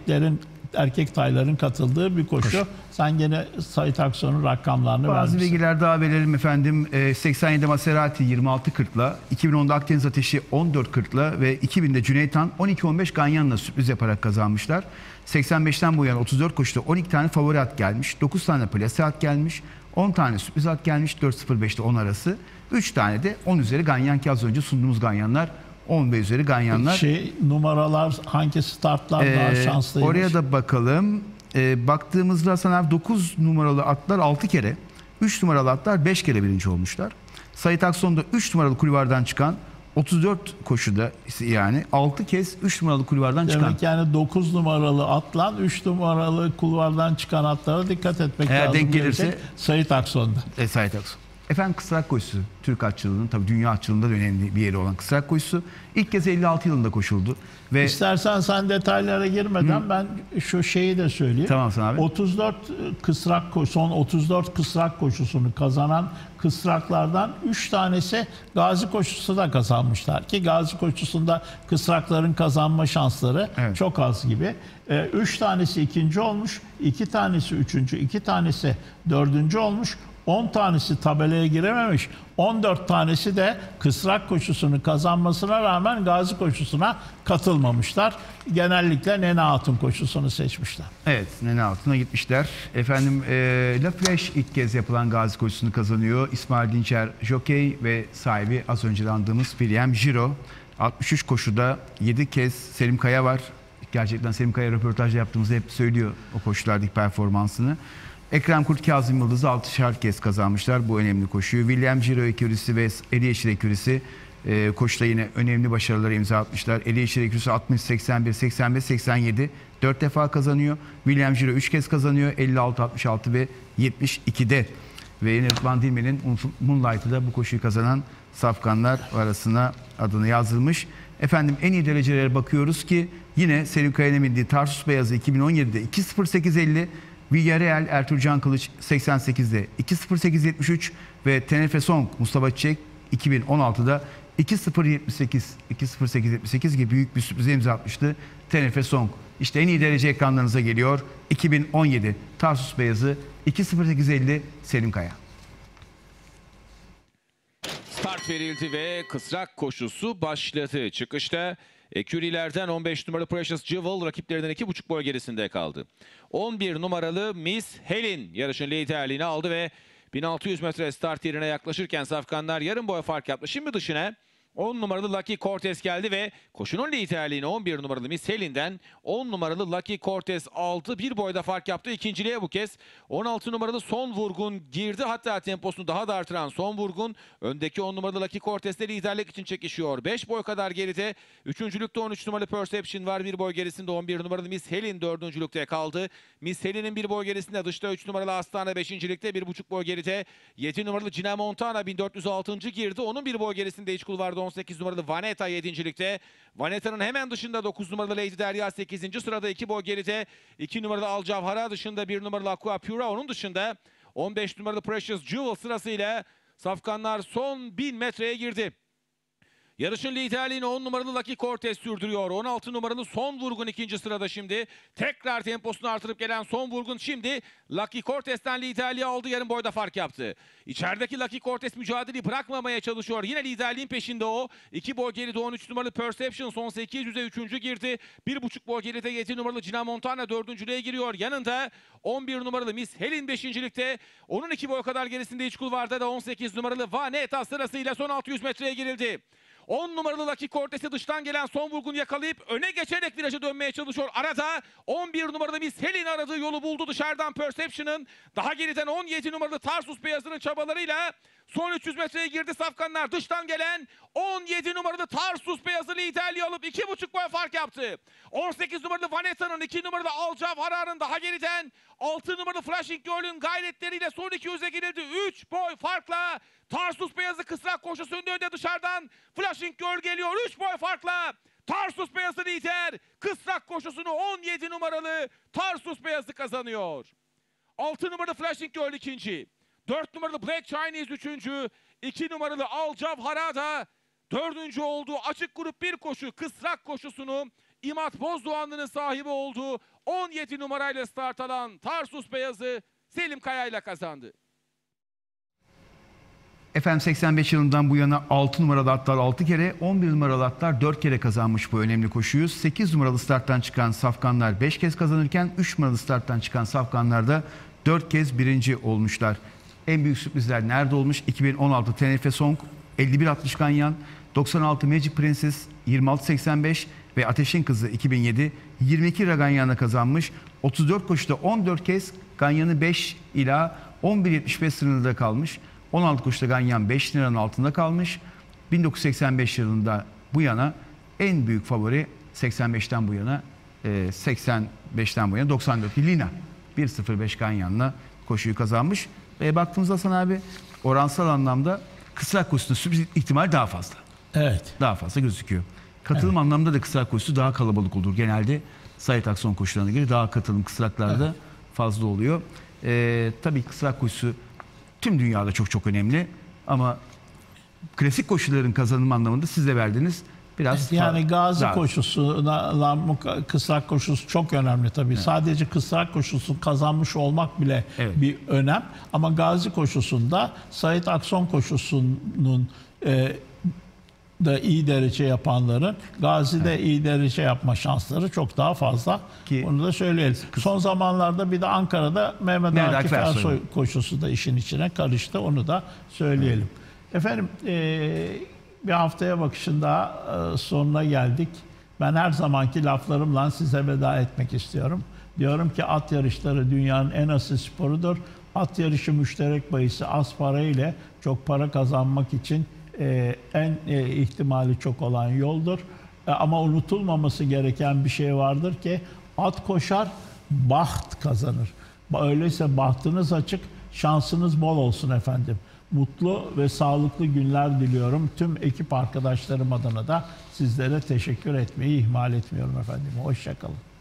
erkek tayların katıldığı bir koşu. Sen gene Sayit Akson'un rakamlarını Bazı vermişsin. bilgiler daha verelim efendim. 87'de Maserati 26.40'la, 2010'da Akdeniz Ateşi 14.40'la ve 2000'de Cüneyt Han 12-15 Ganyan'la sürpriz yaparak kazanmışlar. 85'ten bu yana 34 koşuda 12 tane favori at gelmiş, 9 tane plase at gelmiş, 10 tane sürpriz at gelmiş, 4.05'te 10 arası. 3 tane de 10 üzeri Ganyan ki az önce sunduğumuz Ganyanlar, 10 ve üzeri Ganyanlar. Numaralar hangi startlar daha şanslıymış? Oraya da bakalım. Baktığımızda sana 9 numaralı atlar 6 kere, 3 numaralı atlar 5 kere birinci olmuşlar. Sayit Akson'da 3 numaralı kulvardan çıkan 34 koşuda yani 6 kez 3 numaralı kulvardan çıkan. Demek yani 9 numaralı atla 3 numaralı kulvardan çıkan atlara dikkat etmek Eğer lazım. denk gelirse Sayit Akson'da. Sayit Akson. Efendim kısrak koşusu, Türk atçılığının tabii dünya atçılığında da önemli bir yeri olan kısrak koşusu ilk kez 56 yılında koşuldu. Ve İstersen sen detaylara girmeden ben şu şeyi de söyleyeyim. Tamam Hasan abi. 34 kısrak son 34 kısrak koşusunu kazanan kısraklardan 3 tanesi Gazi koşusu da kazanmışlar ki Gazi koşusunda kısrakların kazanma şansları Evet. çok az gibi. 3 tanesi ikinci olmuş, 2 tanesi üçüncü, 2 tanesi dördüncü olmuş. 10 tanesi tabelaya girememiş. 14 tanesi de kısrak koşusunu kazanmasına rağmen Gazi koşusuna katılmamışlar. Genellikle Nene Hatun koşusunu seçmişler. Evet, Nene Hatun'a gitmişler. Efendim La Flèche ilk kez yapılan Gazi koşusunu kazanıyor. İsmail Dinçer jokey ve sahibi az önce andığımız William Giro. 63 koşuda 7 kez Selim Kaya var. Gerçekten Selim Kaya röportajda yaptığımızda hep söylüyor o koşulardaki performansını. Ekrem Kurt, Kazım Yıldız'ı 6'şar kez kazanmışlar bu önemli koşuyu. William Giro ekürisi ve Eli Yeşil ekürisi koşuda yine önemli başarılara imza atmışlar. Eli Yeşil ekürisi 60, 81, 85, 87 4 defa kazanıyor. William Giro 3 kez kazanıyor. 56, 66 ve 72'de. Ve yine Rıdvan Dilmen'in Moonlight'ı da bu koşuyu kazanan safkanlar arasına adını yazdırmış. Efendim en iyi derecelere bakıyoruz ki yine Selim Kaya'nın bindiği Tarsus Beyazı 2017'de 2.08.50, Villarreal Ertuğrul Kılıç 88'de 2.08.73 ve Tenefe Song Mustafa Çiçek 2016'da 2.08.78 gibi büyük bir sürprize imza atmıştı Tenefe Song. İşte en iyi derece ekranlarınıza geliyor. 2017 Tarsus Beyazı 2.08.50 Selim Kaya. Start verildi ve kısrak koşusu başladı. Çıkışta Ekürilerden 15 numaralı Precious Jewel rakiplerinden 2,5 boy gerisinde kaldı. 11 numaralı Miss Helen yarışın liderliğini aldı ve 1600 metre start yerine yaklaşırken safkanlar yarım boy fark yaptı. Şimdi dışına 10 numaralı Lucky Cortez geldi ve koşunun liderliğini 11 numaralı Miss Helen'den 10 numaralı Lucky Cortez aldı. Bir boyda fark yaptı ikinciliğe bu kez. 16 numaralı Son Vurgun girdi. Hatta temposunu daha da artıran Son Vurgun öndeki 10 numaralı Lucky Cortez'de liderlik için çekişiyor. 5 boy kadar geride. Üçüncülükte 13 numaralı Perception var. Bir boy gerisinde 11 numaralı Miss Helen dördüncülükte kaldı. Miss Helen'in bir boy gerisinde dışta 3 numaralı Astana beşincilikte 1,5 boy geride. 7 numaralı Gina Montana 1406. girdi. Onun bir boy gerisinde iç kulvarda 18 numaralı Vanetta 7.likte. Vanetta'nın hemen dışında 9 numaralı Lady Derya 8. sırada 2 boy geride. 2 numaralı Al Cavhara dışında 1 numaralı Aqua Pura onun dışında 15 numaralı Precious Jewel sırasıyla safkanlar son 1000 metreye girdi. Yarışın liderliğini 10 numaralı Lucky Cortez sürdürüyor. 16 numaralı Son Vurgun ikinci sırada şimdi. Tekrar temposunu artırıp gelen Son Vurgun şimdi Lucky Cortez'ten liderliği aldı. Yarım boyda fark yaptı. İçerideki Lucky Cortez mücadeleyi bırakmamaya çalışıyor. Yine liderliğin peşinde o. 2 boy geride 13 numaralı Perception son 800'e 3. girdi. 1,5 boy geride 7 numaralı Gina Montana 4.lüğe giriyor. Yanında 11 numaralı Miss Helen 5.likte. Onun 2 boy kadar gerisinde iç kulvarda da 18 numaralı Vanetta sırasıyla son 600 metreye girildi. 10 numaralı Lucky Cortez'i dıştan gelen Son Vurgun yakalayıp öne geçerek viraja dönmeye çalışıyor. Arada 11 numaralı Miss Helen aradığı yolu buldu dışarıdan Perception'ın. Daha geriden 17 numaralı Tarsus Beyazı'nın çabalarıyla son 300 metreye girdi safkanlar. Dıştan gelen 17 numaralı Tarsus Beyazı liderliği alıp 2,5 boy fark yaptı. 18 numaralı Vanetta'nın 2 numaralı Al Cavhara'nın daha geriden 6 numaralı Flashing Girl'ün gayretleriyle son 200'e girildi. 3 boy farkla Tarsus Beyazı kısrak koşusunun önünde dışarıdan Flashing Girl geliyor. 3 boy farkla Tarsus Beyazı lider. Kısrak koşusunu 17 numaralı Tarsus Beyazı kazanıyor. 6 numaralı Flashing Girl ikinci. 4 numaralı Black Chinese üçüncü. 2 numaralı Al Cavhara da dördüncü olduğu açık grup bir koşu kısrak koşusunu İmat Bozdoğanlı'nın sahibi olduğu 17 numarayla start alan Tarsus Beyazı Selim Kaya ile kazandı. Efendim 85 yılından bu yana 6 numaralı atlar 6 kere, 11 numaralı atlar 4 kere kazanmış bu önemli koşuyu. 8 numaralı starttan çıkan safkanlar 5 kez kazanırken 3 numaralı starttan çıkan safkanlar da 4 kez birinci olmuşlar. En büyük sürprizler nerede olmuş? 2016 Tenefe Song 51-60 Ganyan, 96 Magic Princess 26-85 ve Ateşin Kızı 2007 22 Ganyan'la kazanmış. 34 koşuda 14 kez Ganyan'ı 5 ila 11.75 sınırında kalmış. 16 koşuda Ganyan 5 liranın altında kalmış. 1985 yılında bu yana en büyük favori 85'ten bu yana 85'ten bu yana 94 Lina 1.05 Ganyan'la koşuyu kazanmış. Baktığımızda Hasan abi oransal anlamda kısrak koşusunda sürpriz ihtimali daha fazla. Evet. Daha fazla gözüküyor. Katılım anlamda da kısrak koşusu daha kalabalık olur. Genelde Sait Akson koşularına göre daha katılım kısraklarda fazla oluyor. Tabii kısrak koşusu tüm dünyada çok çok önemli ama klasik koşuların kazanım anlamında siz de verdiniz. Biraz Yani gazi daha- koşusuna kısrak koşusu çok önemli tabii. Sadece kısrak koşusu kazanmış olmak bile Evet. bir önem. Ama gazi koşusunda Sait Akson koşusunun da iyi derece yapanların Gazi'de iyi derece yapma şansları çok daha fazla. Ki- Onu da söyleyelim. Son zamanlarda bir de Ankara'da Mehmet Akif Ersoy koşusu da işin içine karıştı. Onu da söyleyelim. Efendim bir haftaya bakışın daha sonuna geldik. Ben her zamanki laflarımla size veda etmek istiyorum. Diyorum ki at yarışları dünyanın en asil sporudur. At yarışı müşterek bahisi az para ile çok para kazanmak için en ihtimali çok olan yoldur. Ama unutulmaması gereken bir şey vardır ki at koşar, baht kazanır. Öyleyse bahtınız açık, şansınız bol olsun efendim. Mutlu ve sağlıklı günler diliyorum. Tüm ekip arkadaşlarım adına da sizlere teşekkür etmeyi ihmal etmiyorum efendim. Hoşça kalın.